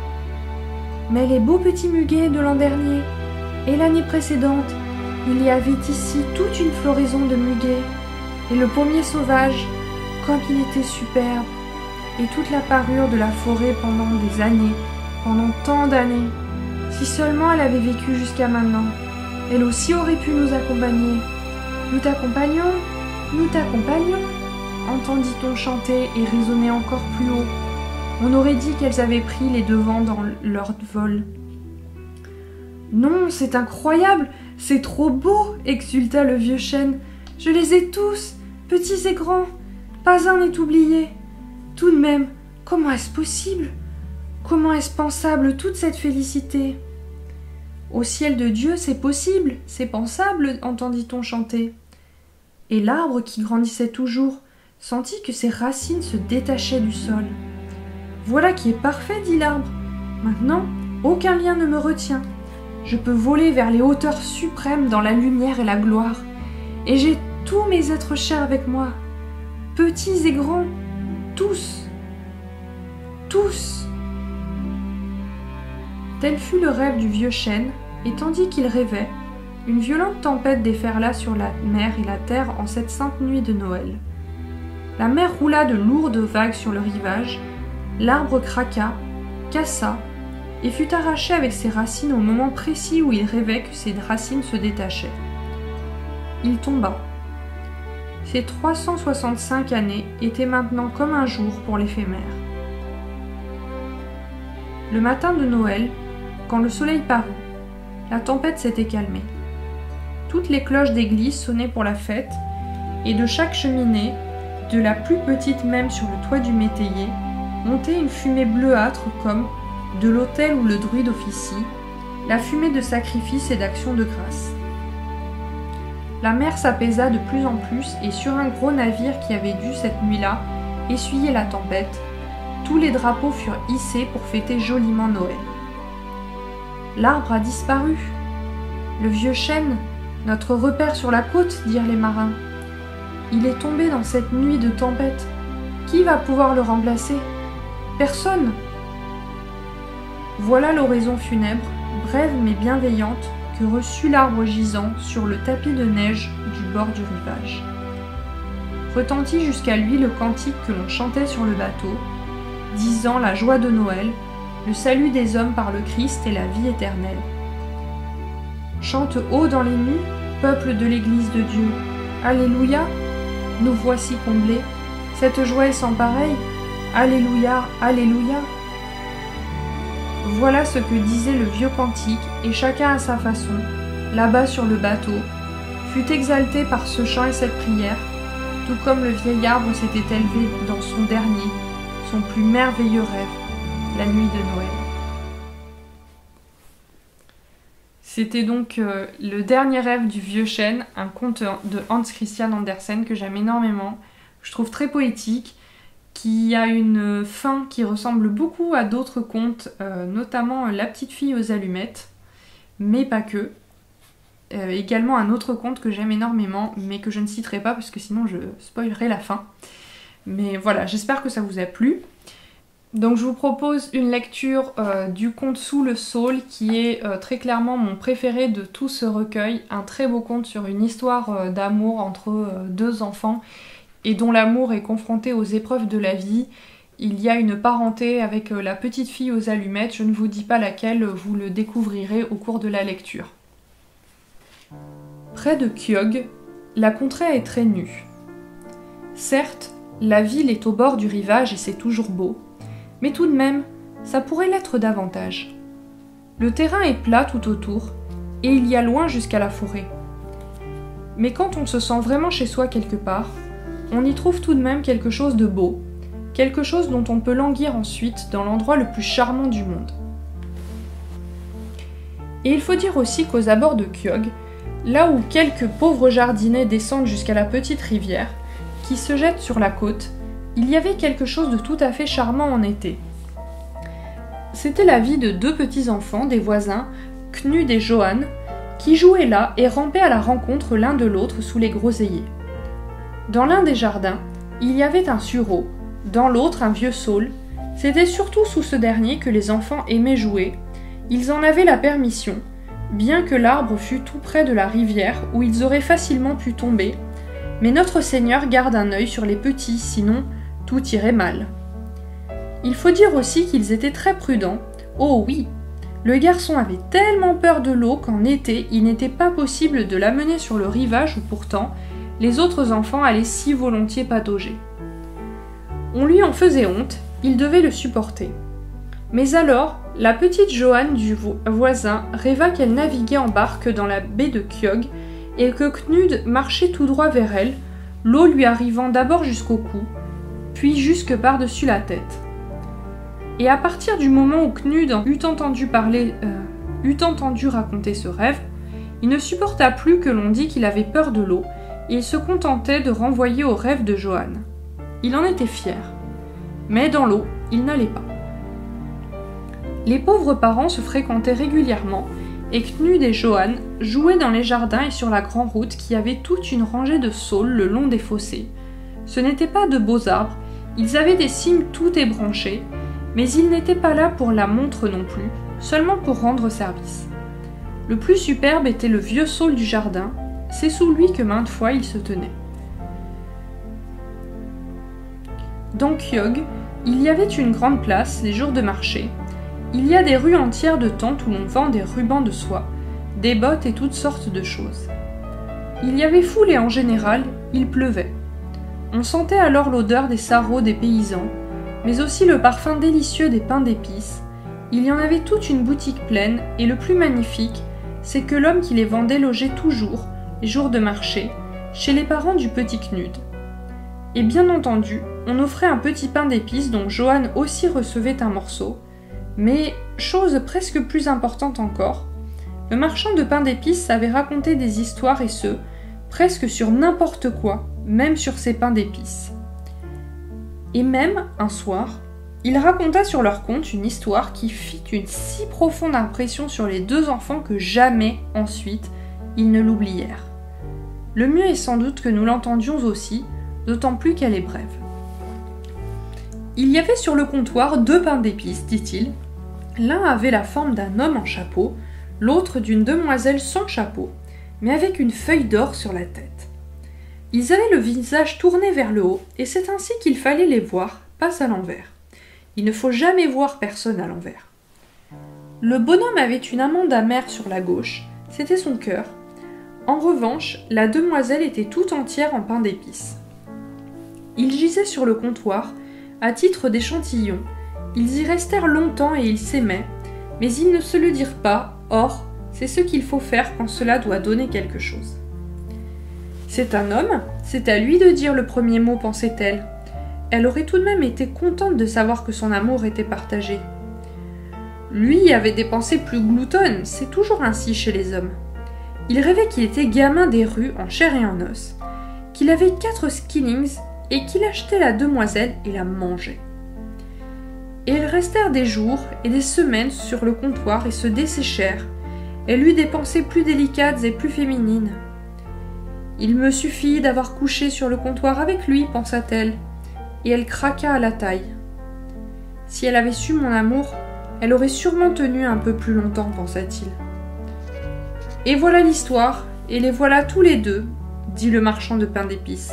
Mais les beaux petits muguets de l'an dernier, et l'année précédente, il y avait ici toute une floraison de muguets, et le pommier sauvage, comme il était superbe, et toute la parure de la forêt pendant des années, pendant tant d'années. Si seulement elle avait vécu jusqu'à maintenant, elle aussi aurait pu nous accompagner. Nous t'accompagnons, nous t'accompagnons, entendit-on chanter et résonner encore plus haut. On aurait dit qu'elles avaient pris les devants dans leur vol. Non, c'est incroyable, c'est trop beau, exulta le vieux chêne. Je les ai tous, petits et grands, pas un n'est oublié. Tout de même, comment est-ce possible? Comment est-ce pensable toute cette félicité? Au ciel de Dieu, c'est possible, c'est pensable, entendit-on chanter. Et l'arbre, qui grandissait toujours, sentit que ses racines se détachaient du sol. Voilà qui est parfait, dit l'arbre. Maintenant, aucun lien ne me retient. Je peux voler vers les hauteurs suprêmes dans la lumière et la gloire. Et j'ai tous mes êtres chers avec moi, petits et grands, tous, tous. Tel fut le rêve du vieux chêne, et tandis qu'il rêvait, une violente tempête déferla sur la mer et la terre en cette sainte nuit de Noël. La mer roula de lourdes vagues sur le rivage, l'arbre craqua, cassa, et fut arraché avec ses racines au moment précis où il rêvait que ses racines se détachaient. Il tomba. Ces trois cent soixante-cinq années étaient maintenant comme un jour pour l'éphémère. Le matin de Noël, quand le soleil parut, la tempête s'était calmée. Toutes les cloches d'église sonnaient pour la fête, et de chaque cheminée, de la plus petite même sur le toit du métayer, montait une fumée bleuâtre comme, de l'autel où le druide officie, la fumée de sacrifice et d'action de grâce. La mer s'apaisa de plus en plus et sur un gros navire qui avait dû cette nuit-là essuyer la tempête, tous les drapeaux furent hissés pour fêter joliment Noël. L'arbre a disparu. Le vieux chêne, notre repère sur la côte, dirent les marins. Il est tombé dans cette nuit de tempête. Qui va pouvoir le remplacer? Personne. Voilà l'oraison funèbre, brève mais bienveillante, que reçut l'arbre gisant sur le tapis de neige du bord du rivage. Retentit jusqu'à lui le cantique que l'on chantait sur le bateau, disant la joie de Noël, le salut des hommes par le Christ et la vie éternelle. Chante haut dans les nues, peuple de l'Église de Dieu. Alléluia, nous voici comblés. Cette joie est sans pareille. Alléluia, Alléluia. Voilà ce que disait le vieux cantique, et chacun à sa façon, là-bas sur le bateau, fut exalté par ce chant et cette prière, tout comme le vieil arbre s'était élevé dans son dernier, son plus merveilleux rêve, la nuit de Noël. C'était donc euh, le dernier rêve du vieux chêne, un conte de Hans Christian Andersen que j'aime énormément, que je trouve très poétique, qui a une fin qui ressemble beaucoup à d'autres contes, euh, notamment La petite fille aux allumettes, mais pas que. Euh, également un autre conte que j'aime énormément, mais que je ne citerai pas parce que sinon je spoilerai la fin. Mais voilà, j'espère que ça vous a plu. Donc je vous propose une lecture euh, du conte Sous le saule, qui est euh, très clairement mon préféré de tout ce recueil. Un très beau conte sur une histoire euh, d'amour entre euh, deux enfants, et dont l'amour est confronté aux épreuves de la vie. Il y a une parenté avec la petite fille aux allumettes, je ne vous dis pas laquelle, vous le découvrirez au cours de la lecture. Près de Kjog, la contrée est très nue. Certes, la ville est au bord du rivage et c'est toujours beau, mais tout de même, ça pourrait l'être davantage. Le terrain est plat tout autour, et il y a loin jusqu'à la forêt. Mais quand on se sent vraiment chez soi quelque part, on y trouve tout de même quelque chose de beau, quelque chose dont on peut languir ensuite dans l'endroit le plus charmant du monde. Et il faut dire aussi qu'aux abords de Kjog, là où quelques pauvres jardinets descendent jusqu'à la petite rivière, qui se jette sur la côte, il y avait quelque chose de tout à fait charmant en été. C'était la vie de deux petits enfants des voisins, Knud et Johan, qui jouaient là et rampaient à la rencontre l'un de l'autre sous les groseilliers. Dans l'un des jardins, il y avait un sureau, dans l'autre un vieux saule. C'était surtout sous ce dernier que les enfants aimaient jouer. Ils en avaient la permission, bien que l'arbre fût tout près de la rivière où ils auraient facilement pu tomber. Mais notre Seigneur garde un œil sur les petits, sinon tout irait mal. Il faut dire aussi qu'ils étaient très prudents. Oh oui, le garçon avait tellement peur de l'eau qu'en été, il n'était pas possible de l'amener sur le rivage où pourtant, les autres enfants allaient si volontiers patauger. On lui en faisait honte, il devait le supporter. Mais alors, la petite Johanne du vo- voisin rêva qu'elle naviguait en barque dans la baie de Kjog et que Knud marchait tout droit vers elle, l'eau lui arrivant d'abord jusqu'au cou, puis jusque par-dessus la tête. Et à partir du moment où Knud eut entendu parler, euh, eut entendu raconter ce rêve, il ne supporta plus que l'on dît qu'il avait peur de l'eau, et il se contentait de renvoyer au rêve de Johanne. Il en était fier. Mais dans l'eau, il n'allait pas. Les pauvres parents se fréquentaient régulièrement, et Knud et Johanne jouaient dans les jardins et sur la grande route qui avait toute une rangée de saules le long des fossés. Ce n'étaient pas de beaux arbres, ils avaient des cimes tout ébranchées, mais ils n'étaient pas là pour la montre non plus, seulement pour rendre service. Le plus superbe était le vieux saule du jardin, c'est sous lui que maintes fois il se tenait. Dans Kjog, il y avait une grande place les jours de marché. Il y a des rues entières de tentes où l'on vend des rubans de soie, des bottes et toutes sortes de choses. Il y avait foule et en général, il pleuvait. On sentait alors l'odeur des sarraux des paysans, mais aussi le parfum délicieux des pains d'épices. Il y en avait toute une boutique pleine, et le plus magnifique, c'est que l'homme qui les vendait logeait toujours, les jours de marché, chez les parents du petit Knud. Et bien entendu, on offrait un petit pain d'épices dont Johann aussi recevait un morceau, mais, chose presque plus importante encore, le marchand de pain d'épices savait raconter des histoires et ce, presque sur n'importe quoi, même sur ses pains d'épices. Et même, un soir, il raconta sur leur compte une histoire qui fit une si profonde impression sur les deux enfants que jamais, ensuite, ils ne l'oublièrent. Le mieux est sans doute que nous l'entendions aussi, d'autant plus qu'elle est brève. Il y avait sur le comptoir deux pains d'épices, dit-il. L'un avait la forme d'un homme en chapeau, l'autre d'une demoiselle sans chapeau, mais avec une feuille d'or sur la tête. Ils avaient le visage tourné vers le haut, et c'est ainsi qu'il fallait les voir, pas à l'envers. Il ne faut jamais voir personne à l'envers. Le bonhomme avait une amande amère sur la gauche, c'était son cœur. En revanche, la demoiselle était tout entière en pain d'épices. Ils gisaient sur le comptoir, à titre d'échantillon. Ils y restèrent longtemps et ils s'aimaient, mais ils ne se le dirent pas, or, c'est ce qu'il faut faire quand cela doit donner quelque chose. C'est un homme, c'est à lui de dire le premier mot, pensait-elle. Elle aurait tout de même été contente de savoir que son amour était partagé. Lui avait des pensées plus gloutonnes, c'est toujours ainsi chez les hommes. Il rêvait qu'il était gamin des rues en chair et en os, qu'il avait quatre skillings et qu'il achetait la demoiselle et la mangeait. Et ils restèrent des jours et des semaines sur le comptoir et se desséchèrent. Elle eut des pensées plus délicates et plus féminines. Il me suffit d'avoir couché sur le comptoir avec lui, pensa-t-elle, et elle craqua à la taille. Si elle avait su mon amour, elle aurait sûrement tenu un peu plus longtemps, pensa-t-il. Et voilà l'histoire, et les voilà tous les deux, dit le marchand de pain d'épices.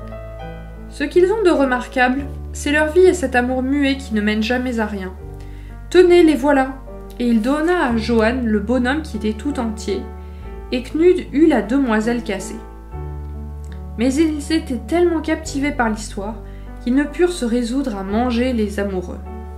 Ce qu'ils ont de remarquable, c'est leur vie et cet amour muet qui ne mène jamais à rien. Tenez, les voilà. Et il donna à Johann le bonhomme qui était tout entier, et Knud eut la demoiselle cassée. Mais ils étaient tellement captivés par l'histoire qu'ils ne purent se résoudre à manger les amoureux.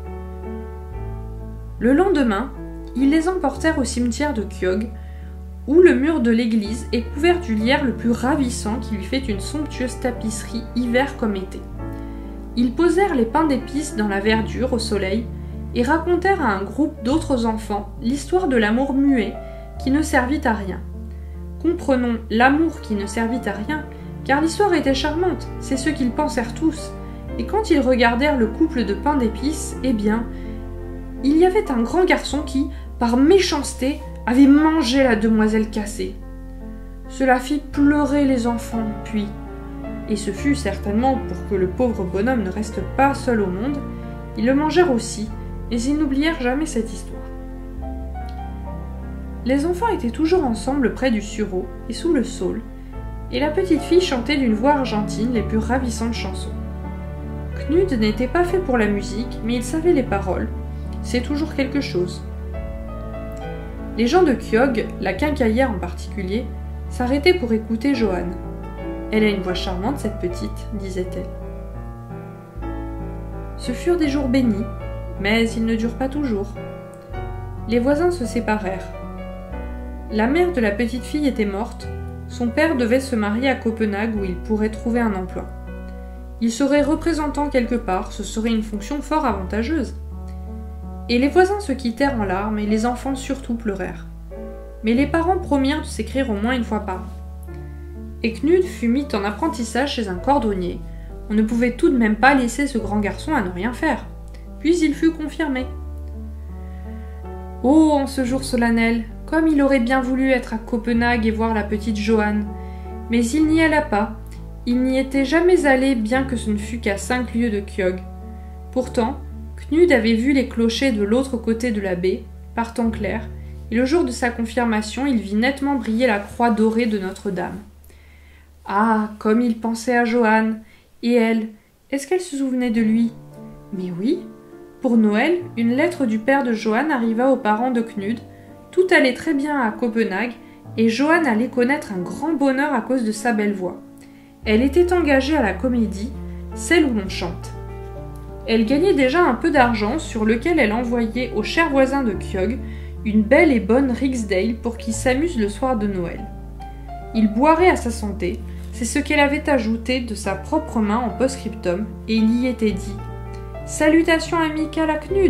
Le lendemain, ils les emportèrent au cimetière de Kjog, où le mur de l'église est couvert du lierre le plus ravissant qui lui fait une somptueuse tapisserie hiver comme été. Ils posèrent les pains d'épices dans la verdure au soleil et racontèrent à un groupe d'autres enfants l'histoire de l'amour muet qui ne servit à rien. Comprenons l'amour qui ne servit à rien, car l'histoire était charmante, c'est ce qu'ils pensèrent tous, et quand ils regardèrent le couple de pains d'épices, eh bien, il y avait un grand garçon qui, par méchanceté, avait mangé la demoiselle cassée. Cela fit pleurer les enfants, puis, et ce fut certainement pour que le pauvre bonhomme ne reste pas seul au monde, ils le mangèrent aussi, et ils n'oublièrent jamais cette histoire. Les enfants étaient toujours ensemble près du sureau et sous le saule, et la petite fille chantait d'une voix argentine les plus ravissantes chansons. Knud n'était pas fait pour la musique, mais il savait les paroles. C'est toujours quelque chose. Les gens de Kjog, la quincaillière en particulier, s'arrêtaient pour écouter Johann. « Elle a une voix charmante, cette petite, » disait-elle. Ce furent des jours bénis, mais ils ne durent pas toujours. Les voisins se séparèrent. La mère de la petite fille était morte, son père devait se marier à Copenhague où il pourrait trouver un emploi. Il serait représentant quelque part, ce serait une fonction fort avantageuse. Et les voisins se quittèrent en larmes et les enfants surtout pleurèrent. Mais les parents promirent de s'écrire au moins une fois par an. Et Knud fut mis en apprentissage chez un cordonnier. On ne pouvait tout de même pas laisser ce grand garçon à ne rien faire. Puis il fut confirmé. Oh, en ce jour solennel, comme il aurait bien voulu être à Copenhague et voir la petite Johann. Mais il n'y alla pas. Il n'y était jamais allé, bien que ce ne fût qu'à cinq lieues de Kjog. Pourtant, Knud avait vu les clochers de l'autre côté de la baie, par temps clair, et le jour de sa confirmation, il vit nettement briller la croix dorée de Notre-Dame. Ah, comme il pensait à Johann. Et elle, est-ce qu'elle se souvenait de lui? Mais oui. Pour Noël, une lettre du père de Johann arriva aux parents de Knud. Tout allait très bien à Copenhague, et Johann allait connaître un grand bonheur à cause de sa belle voix. Elle était engagée à la comédie, celle où l'on chante. Elle gagnait déjà un peu d'argent sur lequel elle envoyait au cher voisin de Kyog une belle et bonne Rixdale pour qu'il s'amuse le soir de Noël. Il boirait à sa santé, c'est ce qu'elle avait ajouté de sa propre main en post-scriptum, et il y était dit « Salutations amicales à Knud !»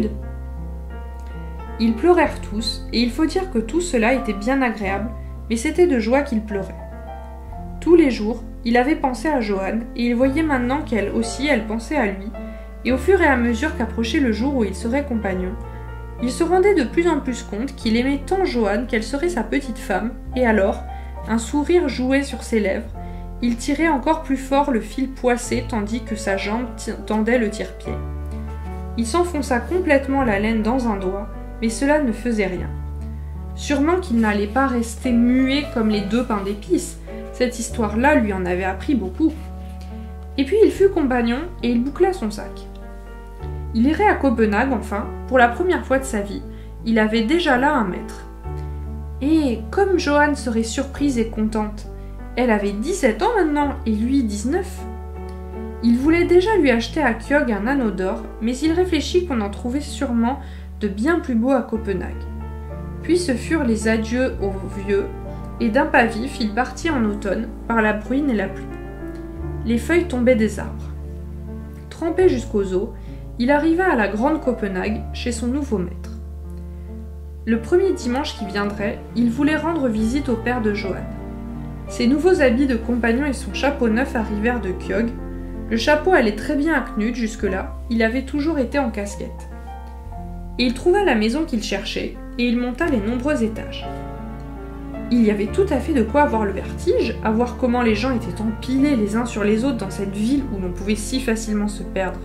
Ils pleurèrent tous, et il faut dire que tout cela était bien agréable, mais c'était de joie qu'ils pleuraient. Tous les jours, il avait pensé à Johanne, et il voyait maintenant qu'elle aussi, elle pensait à lui, et au fur et à mesure qu'approchait le jour où ils seraient compagnons, il se rendait de plus en plus compte qu'il aimait tant Johanne qu'elle serait sa petite femme, et alors, un sourire jouait sur ses lèvres, il tirait encore plus fort le fil poissé tandis que sa jambe tendait le tire-pied. Il s'enfonça complètement la laine dans un doigt, mais cela ne faisait rien. Sûrement qu'il n'allait pas rester muet comme les deux pains d'épices, cette histoire-là lui en avait appris beaucoup. Et puis il fut compagnon et il boucla son sac. Il irait à Copenhague enfin, pour la première fois de sa vie, il avait déjà là un maître. Et comme Johanne serait surprise et contente, elle avait dix-sept ans maintenant et lui dix-neuf. Il voulait déjà lui acheter à Kyog un anneau d'or, mais il réfléchit qu'on en trouvait sûrement de bien plus beaux à Copenhague. Puis ce furent les adieux aux vieux, et d'un pas vif il partit en automne, par la bruine et la pluie. Les feuilles tombaient des arbres. Trempé jusqu'aux os, il arriva à la grande Copenhague, chez son nouveau maître. Le premier dimanche qui viendrait, il voulait rendre visite au père de Johanne. Ses nouveaux habits de compagnon et son chapeau neuf arrivèrent de Kyog. Le chapeau allait très bien à Knud jusque-là, il avait toujours été en casquette. Et il trouva la maison qu'il cherchait, et il monta les nombreux étages. Il y avait tout à fait de quoi avoir le vertige, à voir comment les gens étaient empilés les uns sur les autres dans cette ville où l'on pouvait si facilement se perdre.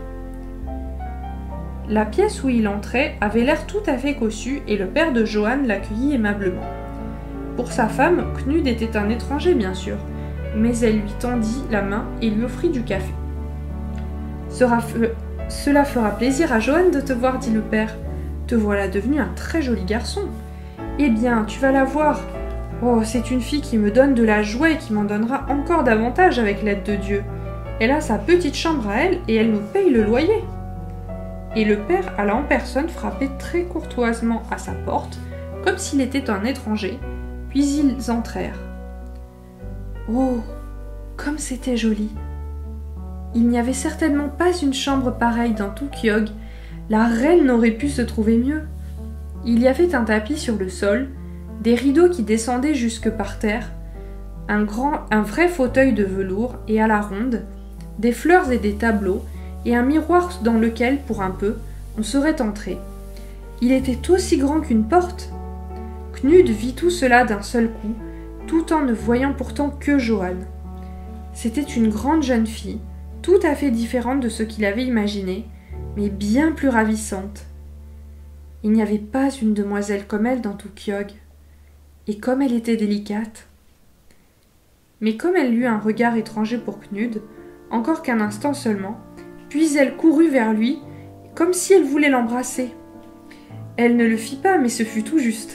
La pièce où il entrait avait l'air tout à fait cossu et le père de Johanne l'accueillit aimablement. Pour sa femme, Knud était un étranger bien sûr, mais elle lui tendit la main et lui offrit du café. Sera fe... Cela fera plaisir à Johanne de te voir, dit le père. Te voilà devenu un très joli garçon. Eh bien, tu vas la voir. Oh, c'est une fille qui me donne de la joie et qui m'en donnera encore davantage avec l'aide de Dieu. Elle a sa petite chambre à elle et elle nous paye le loyer. Et le père alla en personne frapper très courtoisement à sa porte, comme s'il était un étranger, puis ils entrèrent. Oh, comme c'était joli! Il n'y avait certainement pas une chambre pareille dans tout Kyog. La reine n'aurait pu se trouver mieux. Il y avait un tapis sur le sol, des rideaux qui descendaient jusque par terre, un, grand, un vrai fauteuil de velours et à la ronde, des fleurs et des tableaux, et un miroir dans lequel, pour un peu, on serait entré. Il était aussi grand qu'une porte. Knud vit tout cela d'un seul coup, tout en ne voyant pourtant que Johanne. C'était une grande jeune fille, tout à fait différente de ce qu'il avait imaginé, mais bien plus ravissante. Il n'y avait pas une demoiselle comme elle dans tout Kyog. Et comme elle était délicate. Mais comme elle eut un regard étranger pour Knud, encore qu'un instant seulement, puis elle courut vers lui, comme si elle voulait l'embrasser. Elle ne le fit pas, mais ce fut tout juste.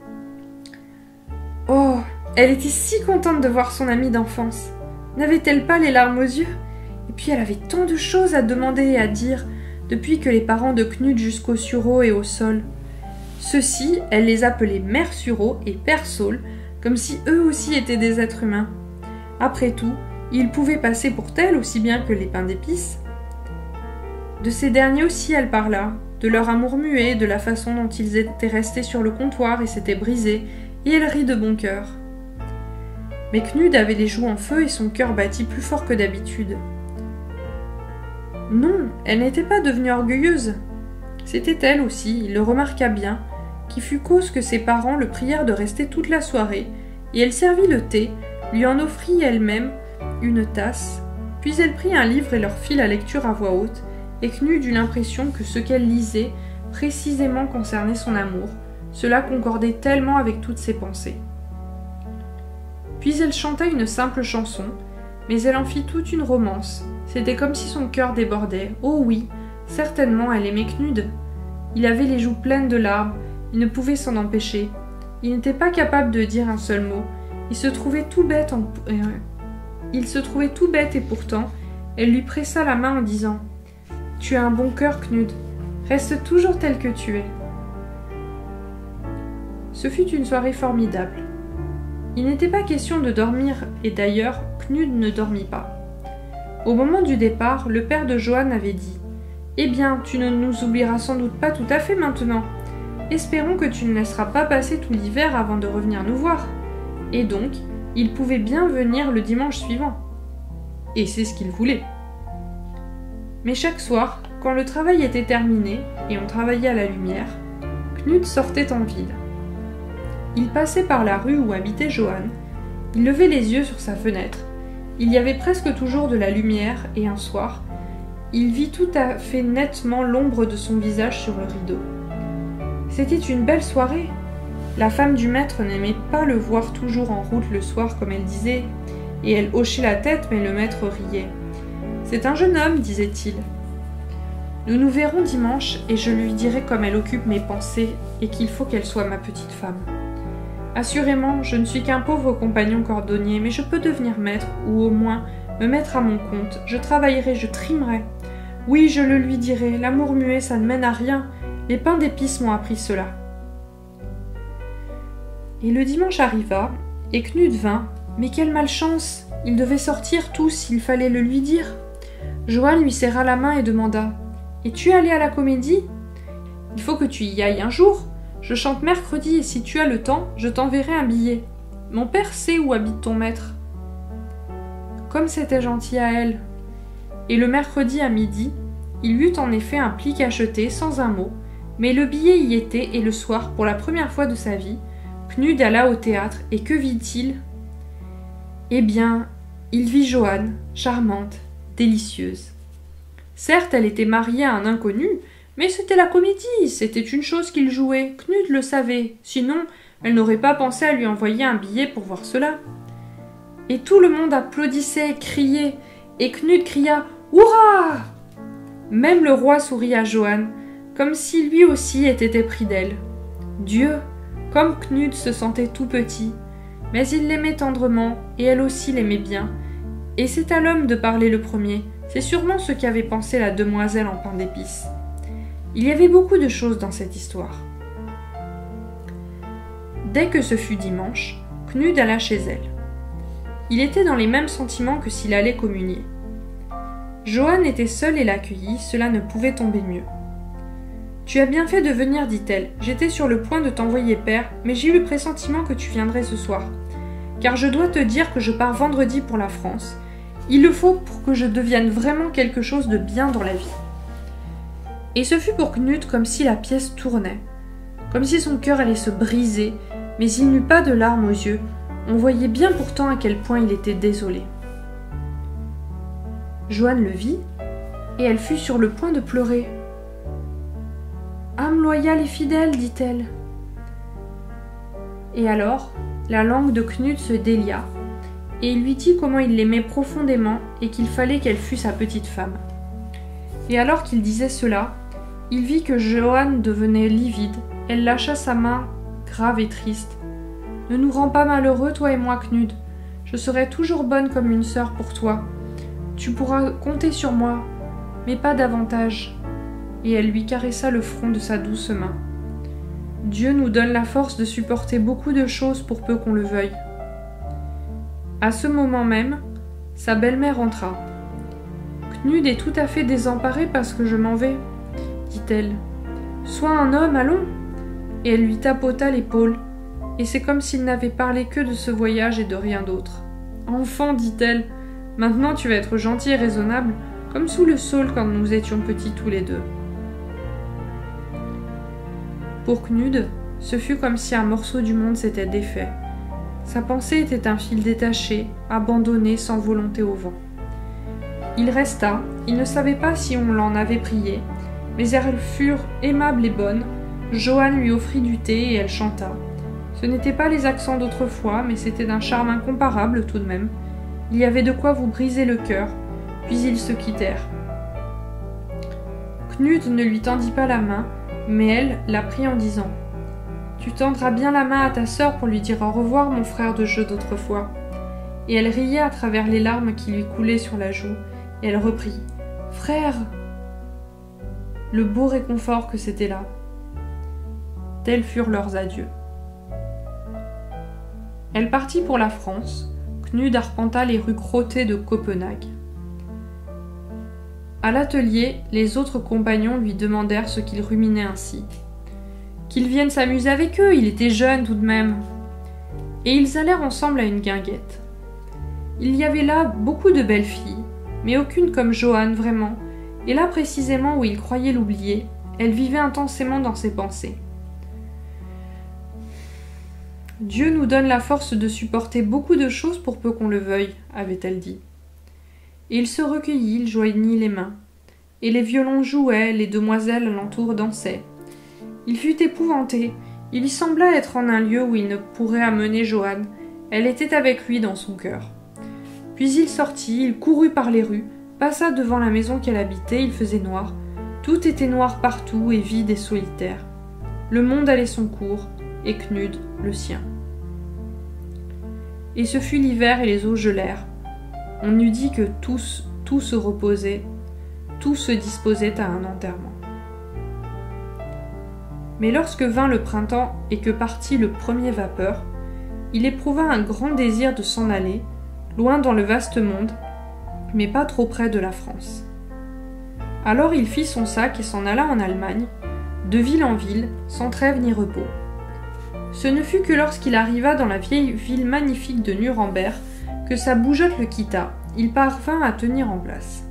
Oh, elle était si contente de voir son amie d'enfance. N'avait-elle pas les larmes aux yeux? Et puis elle avait tant de choses à demander et à dire, depuis que les parents de Knud jusqu'au sureau et au sol. Ceux-ci, elle les appelait Mère Sureau et Père Saul, comme si eux aussi étaient des êtres humains. Après tout, ils pouvaient passer pour tels aussi bien que les pains d'épices. De ces derniers aussi elle parla, de leur amour muet, de la façon dont ils étaient restés sur le comptoir et s'étaient brisés, et elle rit de bon cœur. Mais Knud avait les joues en feu et son cœur battit plus fort que d'habitude. Non, elle n'était pas devenue orgueilleuse. C'était elle aussi, il le remarqua bien, qui fut cause que ses parents le prièrent de rester toute la soirée, et elle servit le thé, lui en offrit elle-même une tasse, puis elle prit un livre et leur fit la lecture à voix haute, et Knud eut l'impression que ce qu'elle lisait précisément concernait son amour, cela concordait tellement avec toutes ses pensées. Puis elle chanta une simple chanson, mais elle en fit toute une romance, c'était comme si son cœur débordait, oh oui, certainement elle aimait Knud. Il avait les joues pleines de larmes, il ne pouvait s'en empêcher, il n'était pas capable de dire un seul mot, il se trouvait tout bête en... Il se trouvait tout bête et pourtant, elle lui pressa la main en disant « Tu as un bon cœur, Knud. Reste toujours tel que tu es. » Ce fut une soirée formidable. Il n'était pas question de dormir et d'ailleurs, Knud ne dormit pas. Au moment du départ, le père de Johan avait dit « Eh bien, tu ne nous oublieras sans doute pas tout à fait maintenant. Espérons que tu ne laisseras pas passer tout l'hiver avant de revenir nous voir. » Et donc, il pouvait bien venir le dimanche suivant. Et c'est ce qu'il voulait. Mais chaque soir, quand le travail était terminé et on travaillait à la lumière, Knud sortait en ville. Il passait par la rue où habitait Johan. Il levait les yeux sur sa fenêtre. Il y avait presque toujours de la lumière et un soir, il vit tout à fait nettement l'ombre de son visage sur le rideau. C'était une belle soirée. La femme du maître n'aimait pas le voir toujours en route le soir comme elle disait, et elle hochait la tête mais le maître riait. « C'est un jeune homme, disait-il. Nous nous verrons dimanche et je lui dirai comme elle occupe mes pensées et qu'il faut qu'elle soit ma petite femme. Assurément, je ne suis qu'un pauvre compagnon cordonnier, mais je peux devenir maître, ou au moins me mettre à mon compte. Je travaillerai, je trimerai. Oui, je le lui dirai, l'amour muet, ça ne mène à rien. Les pains d'épices m'ont appris cela. » Et le dimanche arriva, et Knud vint, mais quelle malchance! Ils devaient sortir tous, il fallait le lui dire. Johan lui serra la main et demanda « Es-tu allé à la comédie? Il faut que tu y ailles un jour. Je chante mercredi et si tu as le temps, je t'enverrai un billet. Mon père sait où habite ton maître. » Comme c'était gentil à elle. Et le mercredi à midi, il eut en effet un pli cacheté sans un mot, mais le billet y était et le soir, pour la première fois de sa vie, Knud alla au théâtre et que vit-il? Eh bien, il vit Johan, charmante, délicieuse. Certes, elle était mariée à un inconnu, mais c'était la comédie, c'était une chose qu'il jouait, Knud le savait, sinon elle n'aurait pas pensé à lui envoyer un billet pour voir cela. Et tout le monde applaudissait, criait, et Knud cria « Hurrah !» Même le roi sourit à Johan, comme si lui aussi était épris d'elle. Dieu, comme Knud se sentait tout petit, mais il l'aimait tendrement, et elle aussi l'aimait bien. Et c'est à l'homme de parler le premier, c'est sûrement ce qu'avait pensé la demoiselle en pain d'épices. Il y avait beaucoup de choses dans cette histoire. Dès que ce fut dimanche, Knud alla chez elle. Il était dans les mêmes sentiments que s'il allait communier. Johan était seule et l'accueillit, cela ne pouvait tomber mieux. « Tu as bien fait de venir, dit-elle. J'étais sur le point de t'envoyer père, mais j'ai eu le pressentiment que tu viendrais ce soir. Car je dois te dire que je pars vendredi pour la France. Il le faut pour que je devienne vraiment quelque chose de bien dans la vie. » Et ce fut pour Knud comme si la pièce tournait, comme si son cœur allait se briser, mais il n'eut pas de larmes aux yeux. On voyait bien pourtant à quel point il était désolé. Johan le vit, et elle fut sur le point de pleurer. « Âme loyale et fidèle, dit-elle. » Et alors, la langue de Knud se délia, et il lui dit comment il l'aimait profondément et qu'il fallait qu'elle fût sa petite femme. Et alors qu'il disait cela, il vit que Johan devenait livide. Elle lâcha sa main, grave et triste. « Ne nous rends pas malheureux, toi et moi, Knud. Je serai toujours bonne comme une sœur pour toi. Tu pourras compter sur moi, mais pas davantage. » Et elle lui caressa le front de sa douce main. Dieu nous donne la force de supporter beaucoup de choses pour peu qu'on le veuille. À ce moment même, sa belle-mère entra. « Knud est tout à fait désemparé parce que je m'en vais, » dit-elle. « Sois un homme, allons !» Et elle lui tapota l'épaule, et c'est comme s'il n'avait parlé que de ce voyage et de rien d'autre. « Enfant, dit-elle, maintenant tu vas être gentil et raisonnable, comme sous le saule quand nous étions petits tous les deux. » Pour Knud, ce fut comme si un morceau du monde s'était défait. Sa pensée était un fil détaché, abandonné sans volonté au vent. Il resta, il ne savait pas si on l'en avait prié, mais elles furent aimables et bonnes. Johan lui offrit du thé et elle chanta. Ce n'étaient pas les accents d'autrefois, mais c'était d'un charme incomparable tout de même. Il y avait de quoi vous briser le cœur, puis ils se quittèrent. Knud ne lui tendit pas la main, mais elle la prit en disant « Tu tendras bien la main à ta sœur pour lui dire au revoir, mon frère de jeu d'autrefois. » et elle riait à travers les larmes qui lui coulaient sur la joue, et elle reprit « Frère !» Le beau réconfort que c'était là. Tels furent leurs adieux. Elle partit pour la France. Knud arpenta les rues crottées de Copenhague. À l'atelier, les autres compagnons lui demandèrent ce qu'il ruminait ainsi. Qu'il vienne s'amuser avec eux, il était jeune tout de même. Et ils allèrent ensemble à une guinguette. Il y avait là beaucoup de belles filles, mais aucune comme Johanne vraiment, et là précisément où il croyait l'oublier, elle vivait intensément dans ses pensées. Dieu nous donne la force de supporter beaucoup de choses pour peu qu'on le veuille, avait-elle dit. Et il se recueillit, il joignit les mains. Et les violons jouaient, les demoiselles alentour dansaient. Il fut épouvanté, il lui sembla être en un lieu où il ne pourrait amener Johanne, elle était avec lui dans son cœur. Puis il sortit, il courut par les rues, passa devant la maison qu'elle habitait, il faisait noir. Tout était noir partout et vide et solitaire. Le monde allait son cours, et Knud le sien. Et ce fut l'hiver et les eaux gelèrent. On eût dit que tous, tout se reposait, tout se disposait à un enterrement. Mais lorsque vint le printemps et que partit le premier vapeur, il éprouva un grand désir de s'en aller, loin dans le vaste monde, mais pas trop près de la France. Alors il fit son sac et s'en alla en Allemagne, de ville en ville, sans trêve ni repos. Ce ne fut que lorsqu'il arriva dans la vieille ville magnifique de Nuremberg que sa bougeotte le quitta, il parvint à tenir en place.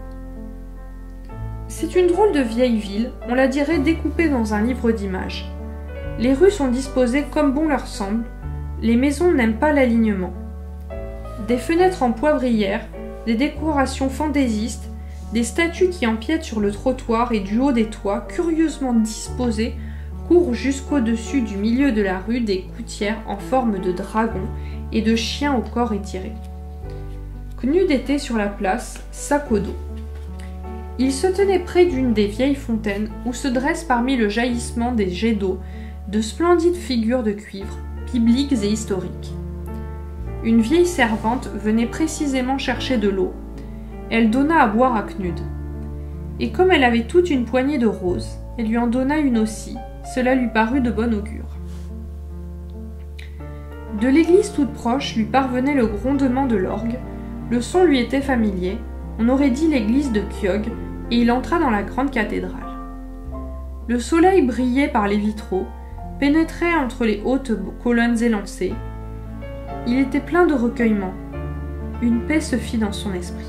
C'est une drôle de vieille ville, on la dirait découpée dans un livre d'images. Les rues sont disposées comme bon leur semble, les maisons n'aiment pas l'alignement. Des fenêtres en poivrière, des décorations fantaisistes, des statues qui empiètent sur le trottoir et du haut des toits, curieusement disposées, courent jusqu'au-dessus du milieu de la rue des gouttières en forme de dragons et de chiens au corps étiré. Knud était sur la place, sac au dos. Il se tenait près d'une des vieilles fontaines où se dressent parmi le jaillissement des jets d'eau de splendides figures de cuivre, bibliques et historiques. Une vieille servante venait précisément chercher de l'eau. Elle donna à boire à Knud. Et comme elle avait toute une poignée de roses, elle lui en donna une aussi. Cela lui parut de bon augure. De l'église toute proche lui parvenait le grondement de l'orgue. Le son lui était familier. On aurait dit l'église de Kyog, et il entra dans la grande cathédrale. Le soleil brillait par les vitraux, pénétrait entre les hautes colonnes élancées. Il était plein de recueillement. Une paix se fit dans son esprit.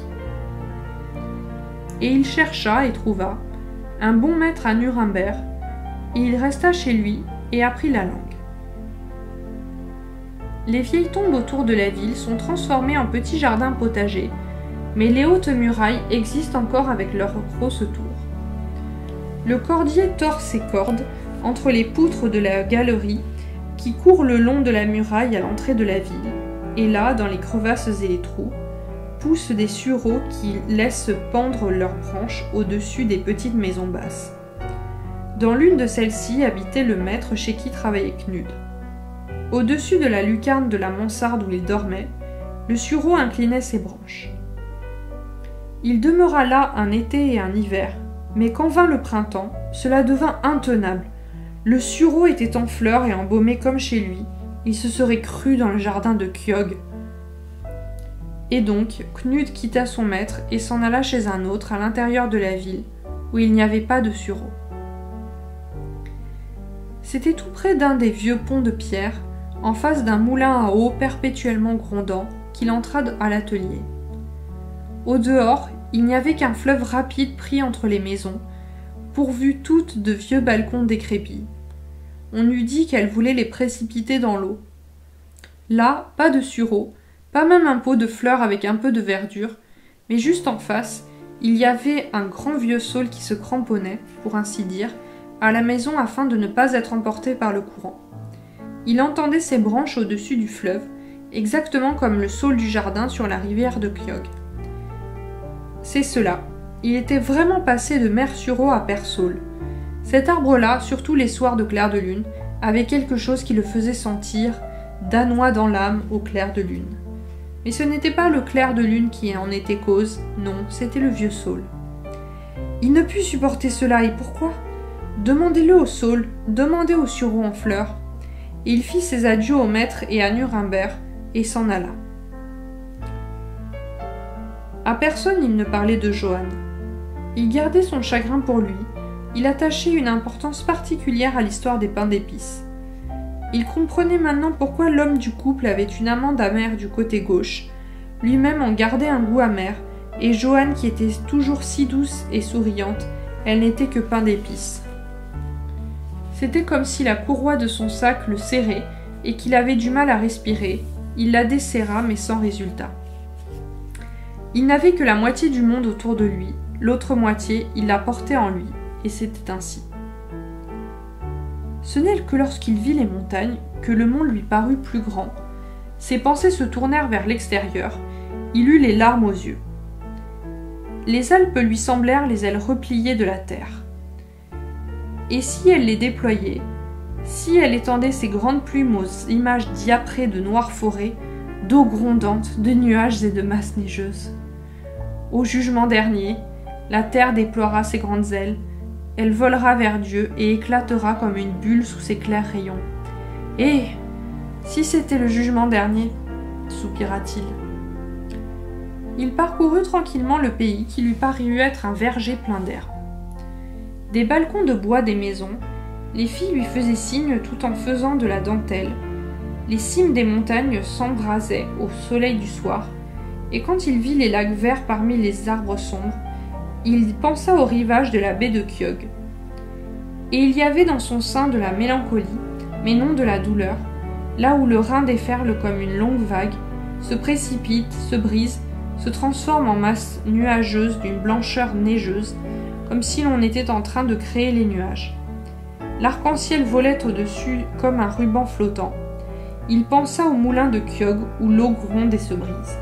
Et il chercha et trouva un bon maître à Nuremberg, et il resta chez lui et apprit la langue. Les vieilles tombes autour de la ville sont transformées en petits jardins potagers, mais les hautes murailles existent encore avec leurs grosses tours. Le cordier tord ses cordes entre les poutres de la galerie qui court le long de la muraille à l'entrée de la ville, et là, dans les crevasses et les trous, poussent des sureaux qui laissent pendre leurs branches au-dessus des petites maisons basses. Dans l'une de celles-ci habitait le maître chez qui travaillait Knud. Au-dessus de la lucarne de la mansarde où il dormait, le sureau inclinait ses branches. Il demeura là un été et un hiver, mais quand vint le printemps, cela devint intenable. Le sureau était en fleurs et embaumé comme chez lui. Il se serait cru dans le jardin de Kyog. Et donc, Knud quitta son maître et s'en alla chez un autre à l'intérieur de la ville, où il n'y avait pas de sureau. C'était tout près d'un des vieux ponts de pierre, en face d'un moulin à eau perpétuellement grondant, qu'il entra à l'atelier. Au dehors, il n'y avait qu'un fleuve rapide pris entre les maisons, pourvues toutes de vieux balcons décrépits. On eût dit qu'elles voulaient les précipiter dans l'eau. Là, pas de sureau, pas même un pot de fleurs avec un peu de verdure, mais juste en face, il y avait un grand vieux saule qui se cramponnait, pour ainsi dire, à la maison afin de ne pas être emporté par le courant. Il entendait ses branches au-dessus du fleuve, exactement comme le saule du jardin sur la rivière de Kyog. C'est cela. Il était vraiment passé de mère sureau à père saule. Cet arbre-là, surtout les soirs de clair de lune, avait quelque chose qui le faisait sentir danois dans l'âme au clair de lune. Mais ce n'était pas le clair de lune qui en était cause, non, c'était le vieux saule. Il ne put supporter cela, et pourquoi? Demandez-le au saule, demandez au sureau en fleurs. Et il fit ses adieux au maître et à Nuremberg, et s'en alla. À personne il ne parlait de Johann. Il gardait son chagrin pour lui, il attachait une importance particulière à l'histoire des pains d'épices. Il comprenait maintenant pourquoi l'homme du couple avait une amande amère du côté gauche, lui-même en gardait un goût amer, et Johann qui était toujours si douce et souriante, elle n'était que pain d'épices. C'était comme si la courroie de son sac le serrait et qu'il avait du mal à respirer. Il la desserra mais sans résultat. Il n'avait que la moitié du monde autour de lui, l'autre moitié il la portait en lui, et c'était ainsi. Ce n'est que lorsqu'il vit les montagnes que le monde lui parut plus grand. Ses pensées se tournèrent vers l'extérieur, il eut les larmes aux yeux. Les Alpes lui semblèrent les ailes repliées de la terre. Et si elle les déployait, si elle étendait ses grandes plumes aux images diaprées de noires forêts, d'eau grondante, de nuages et de masses neigeuses. Au jugement dernier, la terre déploiera ses grandes ailes, elle volera vers Dieu et éclatera comme une bulle sous ses clairs rayons. Et si c'était le jugement dernier, soupira-t-il. Il parcourut tranquillement le pays qui lui parut être un verger plein d'herbes. Des balcons de bois des maisons, les filles lui faisaient signe tout en faisant de la dentelle. Les cimes des montagnes s'embrasaient au soleil du soir, et quand il vit les lacs verts parmi les arbres sombres, il pensa au rivage de la baie de Kjög. Et il y avait dans son sein de la mélancolie, mais non de la douleur, là où le Rhin déferle comme une longue vague, se précipite, se brise, se transforme en masse nuageuse d'une blancheur neigeuse, comme si l'on était en train de créer les nuages. L'arc-en-ciel volait au-dessus comme un ruban flottant. Il pensa au moulin de Kjög où l'eau gronde et se brise.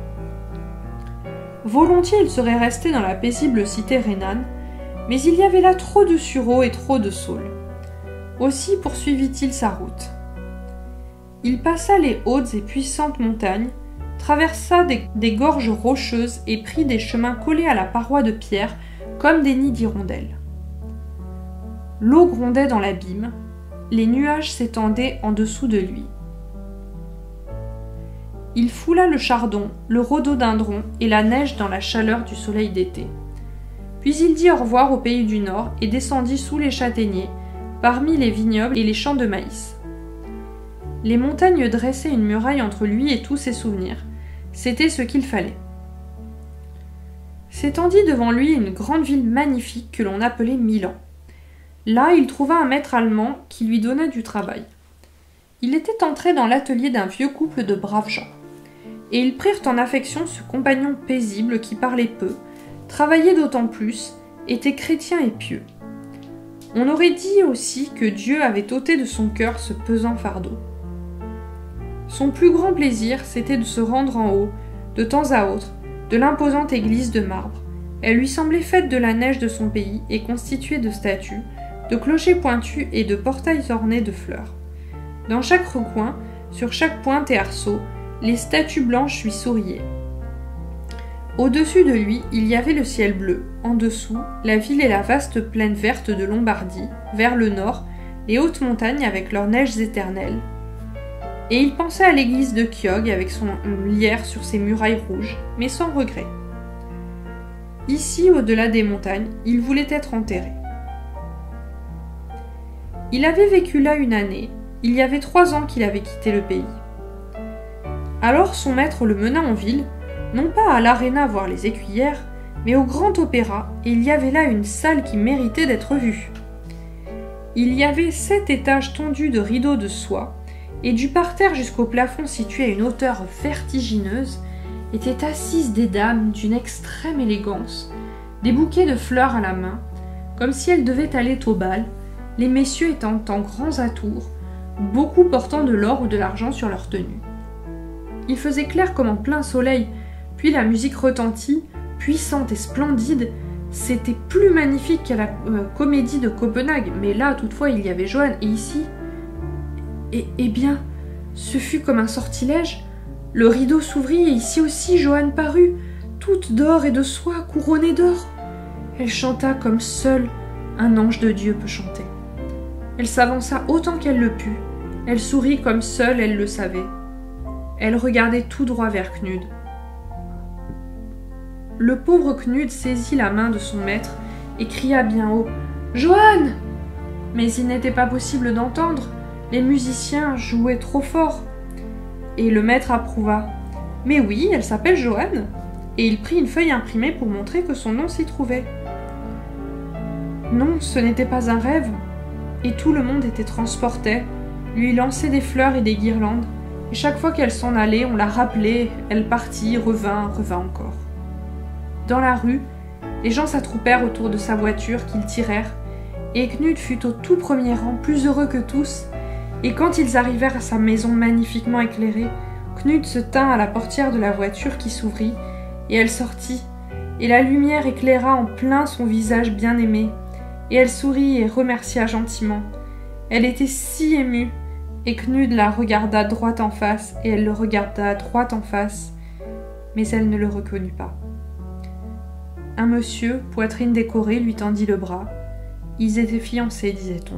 Volontiers il serait resté dans la paisible cité rhénane, mais il y avait là trop de sureaux et trop de saules. Aussi poursuivit-il sa route. Il passa les hautes et puissantes montagnes, traversa des, des gorges rocheuses et prit des chemins collés à la paroi de pierre comme des nids d'hirondelles. L'eau grondait dans l'abîme, les nuages s'étendaient en dessous de lui. Il foula le chardon, le rhododendron et la neige dans la chaleur du soleil d'été. Puis il dit au revoir au pays du Nord et descendit sous les châtaigniers, parmi les vignobles et les champs de maïs. Les montagnes dressaient une muraille entre lui et tous ses souvenirs. C'était ce qu'il fallait. S'étendit devant lui une grande ville magnifique que l'on appelait Milan. Là, il trouva un maître allemand qui lui donna du travail. Il était entré dans l'atelier d'un vieux couple de braves gens. Et ils prirent en affection ce compagnon paisible qui parlait peu, travaillait d'autant plus, était chrétien et pieux. On aurait dit aussi que Dieu avait ôté de son cœur ce pesant fardeau. Son plus grand plaisir, c'était de se rendre en haut, de temps à autre, de l'imposante église de marbre. Elle lui semblait faite de la neige de son pays et constituée de statues, de clochers pointus et de portails ornés de fleurs. Dans chaque recoin, sur chaque pointe et arceau, les statues blanches lui souriaient. Au-dessus de lui, il y avait le ciel bleu. En dessous, la ville et la vaste plaine verte de Lombardie. Vers le nord, les hautes montagnes avec leurs neiges éternelles. Et il pensait à l'église de Kjög avec son lierre sur ses murailles rouges, mais sans regret. Ici, au-delà des montagnes, il voulait être enterré. Il avait vécu là une année. Il y avait trois ans qu'il avait quitté le pays. Alors son maître le mena en ville, non pas à l'aréna voir les écuyères, mais au grand opéra, et il y avait là une salle qui méritait d'être vue. Il y avait sept étages tendus de rideaux de soie, et du parterre jusqu'au plafond situé à une hauteur vertigineuse, étaient assises des dames d'une extrême élégance, des bouquets de fleurs à la main, comme si elles devaient aller au bal, les messieurs étant en grands atours, beaucoup portant de l'or ou de l'argent sur leur tenue. Il faisait clair comme en plein soleil, puis la musique retentit, puissante et splendide. C'était plus magnifique qu'à la euh, comédie de Copenhague, mais là, toutefois, il y avait Johann, et ici... Et, eh bien, ce fut comme un sortilège. Le rideau s'ouvrit et ici aussi Johanne parut, toute d'or et de soie, couronnée d'or. Elle chanta comme seul un ange de Dieu peut chanter. Elle s'avança autant qu'elle le put. Elle sourit comme seule elle le savait. Elle regardait tout droit vers Knud. Le pauvre Knud saisit la main de son maître et cria bien haut « Johanne !» Mais il n'était pas possible d'entendre. Les musiciens jouaient trop fort. Et le maître approuva. « Mais oui, elle s'appelle Johanne !» Et il prit une feuille imprimée pour montrer que son nom s'y trouvait. Non, ce n'était pas un rêve. Et tout le monde était transporté, lui lançait des fleurs et des guirlandes. Et chaque fois qu'elle s'en allait, on la rappelait, elle partit, revint, revint encore. Dans la rue, les gens s'attroupèrent autour de sa voiture qu'ils tirèrent, et Knud fut au tout premier rang, plus heureux que tous, et quand ils arrivèrent à sa maison magnifiquement éclairée, Knud se tint à la portière de la voiture qui s'ouvrit, et elle sortit, et la lumière éclaira en plein son visage bien-aimé, et elle sourit et remercia gentiment. Elle était si émue, et Knud la regarda droit en face, et elle le regarda droit en face, mais elle ne le reconnut pas. Un monsieur, poitrine décorée, lui tendit le bras. Ils étaient fiancés, disait-on.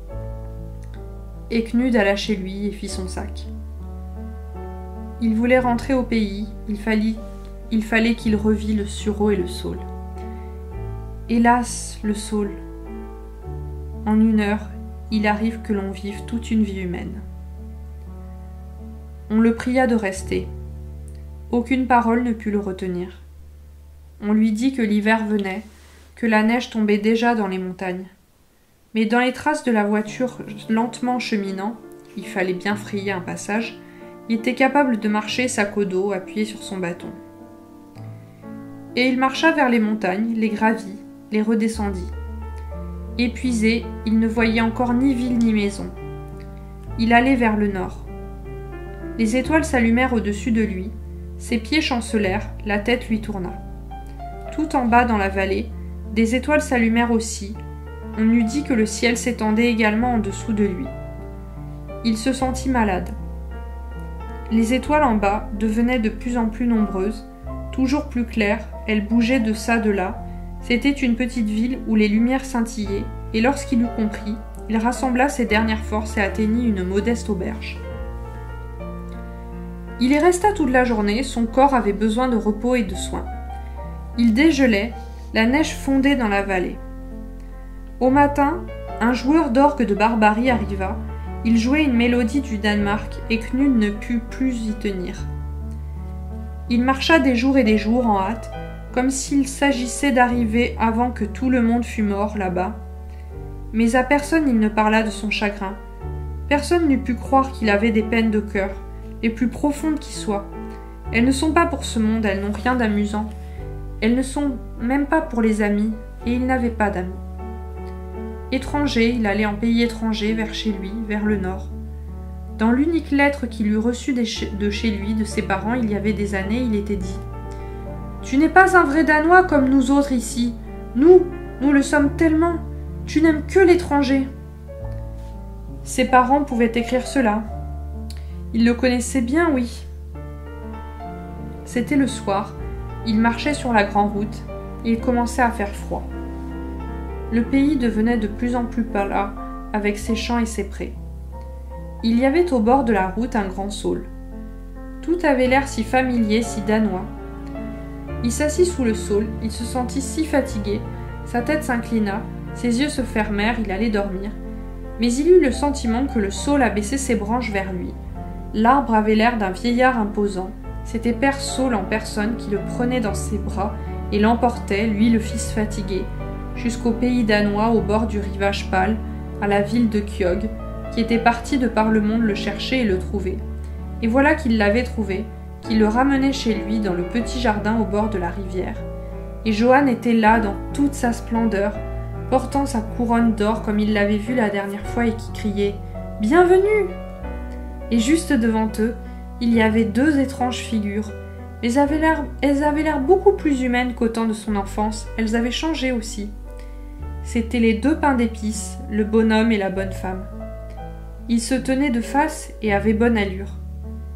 Et Knud alla chez lui et fit son sac. Il voulait rentrer au pays, il fallait, il fallait qu'il revît le sureau et le saule. Hélas, le saule. En une heure, il arrive que l'on vive toute une vie humaine. On le pria de rester. Aucune parole ne put le retenir. On lui dit que l'hiver venait, que la neige tombait déjà dans les montagnes. Mais dans les traces de la voiture lentement cheminant, il fallait bien frayer un passage, il était capable de marcher sac au dos, appuyé sur son bâton. Et il marcha vers les montagnes, les gravit, les redescendit. Épuisé, il ne voyait encore ni ville ni maison. Il allait vers le nord. Les étoiles s'allumèrent au-dessus de lui, ses pieds chancelèrent, la tête lui tourna. Tout en bas dans la vallée, des étoiles s'allumèrent aussi. On eût dit que le ciel s'étendait également en dessous de lui. Il se sentit malade. Les étoiles en bas devenaient de plus en plus nombreuses, toujours plus claires, elles bougeaient de ça de là. C'était une petite ville où les lumières scintillaient, et lorsqu'il eut compris, il rassembla ses dernières forces et atteignit une modeste auberge. Il y resta toute la journée, son corps avait besoin de repos et de soins. Il dégelait, la neige fondait dans la vallée. Au matin, un joueur d'orgue de Barbarie arriva, il jouait une mélodie du Danemark et Knud ne put plus y tenir. Il marcha des jours et des jours en hâte, comme s'il s'agissait d'arriver avant que tout le monde fût mort là-bas. Mais à personne il ne parla de son chagrin. Personne n'eût pu croire qu'il avait des peines de cœur, les plus profondes qui soient. Elles ne sont pas pour ce monde, elles n'ont rien d'amusant. Elles ne sont même pas pour les amis, et il n'avait pas d'amis. Étranger, il allait en pays étranger, vers chez lui, vers le nord. Dans l'unique lettre qu'il eût reçue de chez lui, de ses parents, il y avait des années, il était dit « Tu n'es pas un vrai Danois comme nous autres ici. Nous, nous le sommes tellement. Tu n'aimes que l'étranger. » Ses parents pouvaient écrire cela. Ils le connaissaient bien, oui. C'était le soir. Il marchait sur la grande route, et il commençait à faire froid. Le pays devenait de plus en plus plat, avec ses champs et ses prés. Il y avait au bord de la route un grand saule. Tout avait l'air si familier, si danois. Il s'assit sous le saule, il se sentit si fatigué, sa tête s'inclina, ses yeux se fermèrent, il allait dormir. Mais il eut le sentiment que le saule abaissait ses branches vers lui. L'arbre avait l'air d'un vieillard imposant. C'était Père Saule en personne qui le prenait dans ses bras et l'emportait, lui le fils fatigué, jusqu'au pays danois au bord du rivage pâle, à la ville de Kjog, qui était parti de par le monde le chercher et le trouver. Et voilà qu'il l'avait trouvé, qu'il le ramenait chez lui dans le petit jardin au bord de la rivière. Et Johanne était là dans toute sa splendeur, portant sa couronne d'or comme il l'avait vue la dernière fois et qui criait « Bienvenue !» Et juste devant eux, il y avait deux étranges figures. Elles avaient l'air, elles avaient l'air beaucoup plus humaines qu'au temps de son enfance. Elles avaient changé aussi. C'étaient les deux pains d'épices, le bonhomme et la bonne femme. Ils se tenaient de face et avaient bonne allure.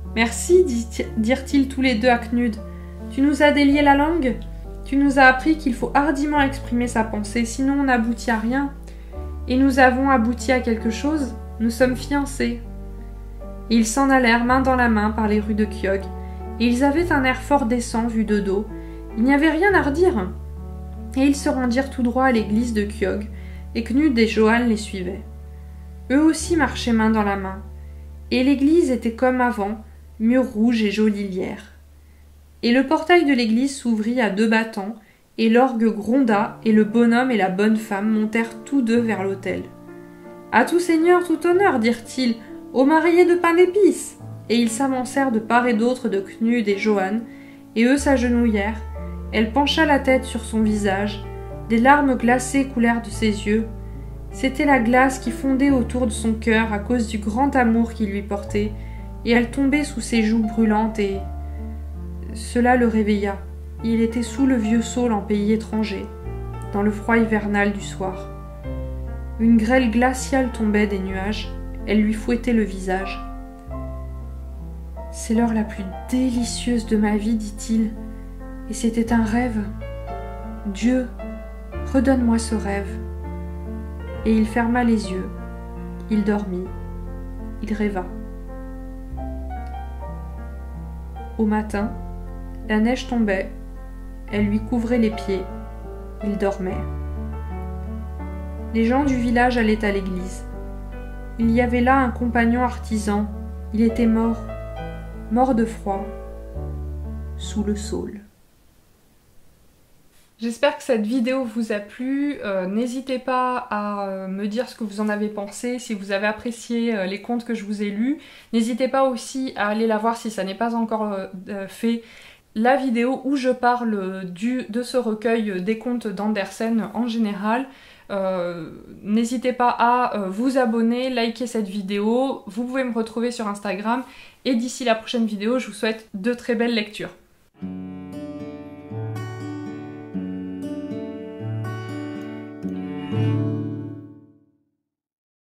Merci, dirent-ils tous les deux à Knud. Tu nous as délié la langue? Tu nous as appris qu'il faut hardiment exprimer sa pensée, sinon on n'aboutit à rien. Et nous avons abouti à quelque chose, nous sommes fiancés. Et ils s'en allèrent main dans la main par les rues de Kjog, et ils avaient un air fort décent vu de dos. Il n'y avait rien à redire. Et ils se rendirent tout droit à l'église de Kjog, et Knud et Johan les suivaient. Eux aussi marchaient main dans la main, et l'église était comme avant, mur rouge et jolie lierre. Et le portail de l'église s'ouvrit à deux battants, et l'orgue gronda, et le bonhomme et la bonne femme montèrent tous deux vers l'autel. « À tout seigneur, tout honneur, dirent-ils, aux mariés de pain d'épices !» Et ils s'avancèrent de part et d'autre de Knud et Johan, et eux s'agenouillèrent. Elle pencha la tête sur son visage, des larmes glacées coulèrent de ses yeux. C'était la glace qui fondait autour de son cœur à cause du grand amour qu'il lui portait, et elle tombait sous ses joues brûlantes et... Cela le réveilla. Il était sous le vieux saule en pays étranger, dans le froid hivernal du soir. Une grêle glaciale tombait des nuages, elle lui fouettait le visage. « C'est l'heure la plus délicieuse de ma vie, dit-il, et c'était un rêve. Dieu, redonne-moi ce rêve. » Et il ferma les yeux, il dormit, il rêva. Au matin, la neige tombait, elle lui couvrait les pieds, il dormait. Les gens du village allaient à l'église. Il y avait là un compagnon artisan, il était mort, mort de froid, sous le saule. J'espère que cette vidéo vous a plu, euh, n'hésitez pas à euh, me dire ce que vous en avez pensé, si vous avez apprécié euh, les contes que je vous ai lus. N'hésitez pas aussi à aller la voir si ça n'est pas encore euh, fait, la vidéo où je parle du, de ce recueil des contes d'Andersen en général. Euh, n'hésitez pas à euh, vous abonner, liker cette vidéo, vous pouvez me retrouver sur Instagram, et d'ici la prochaine vidéo, je vous souhaite de très belles lectures. Thank you.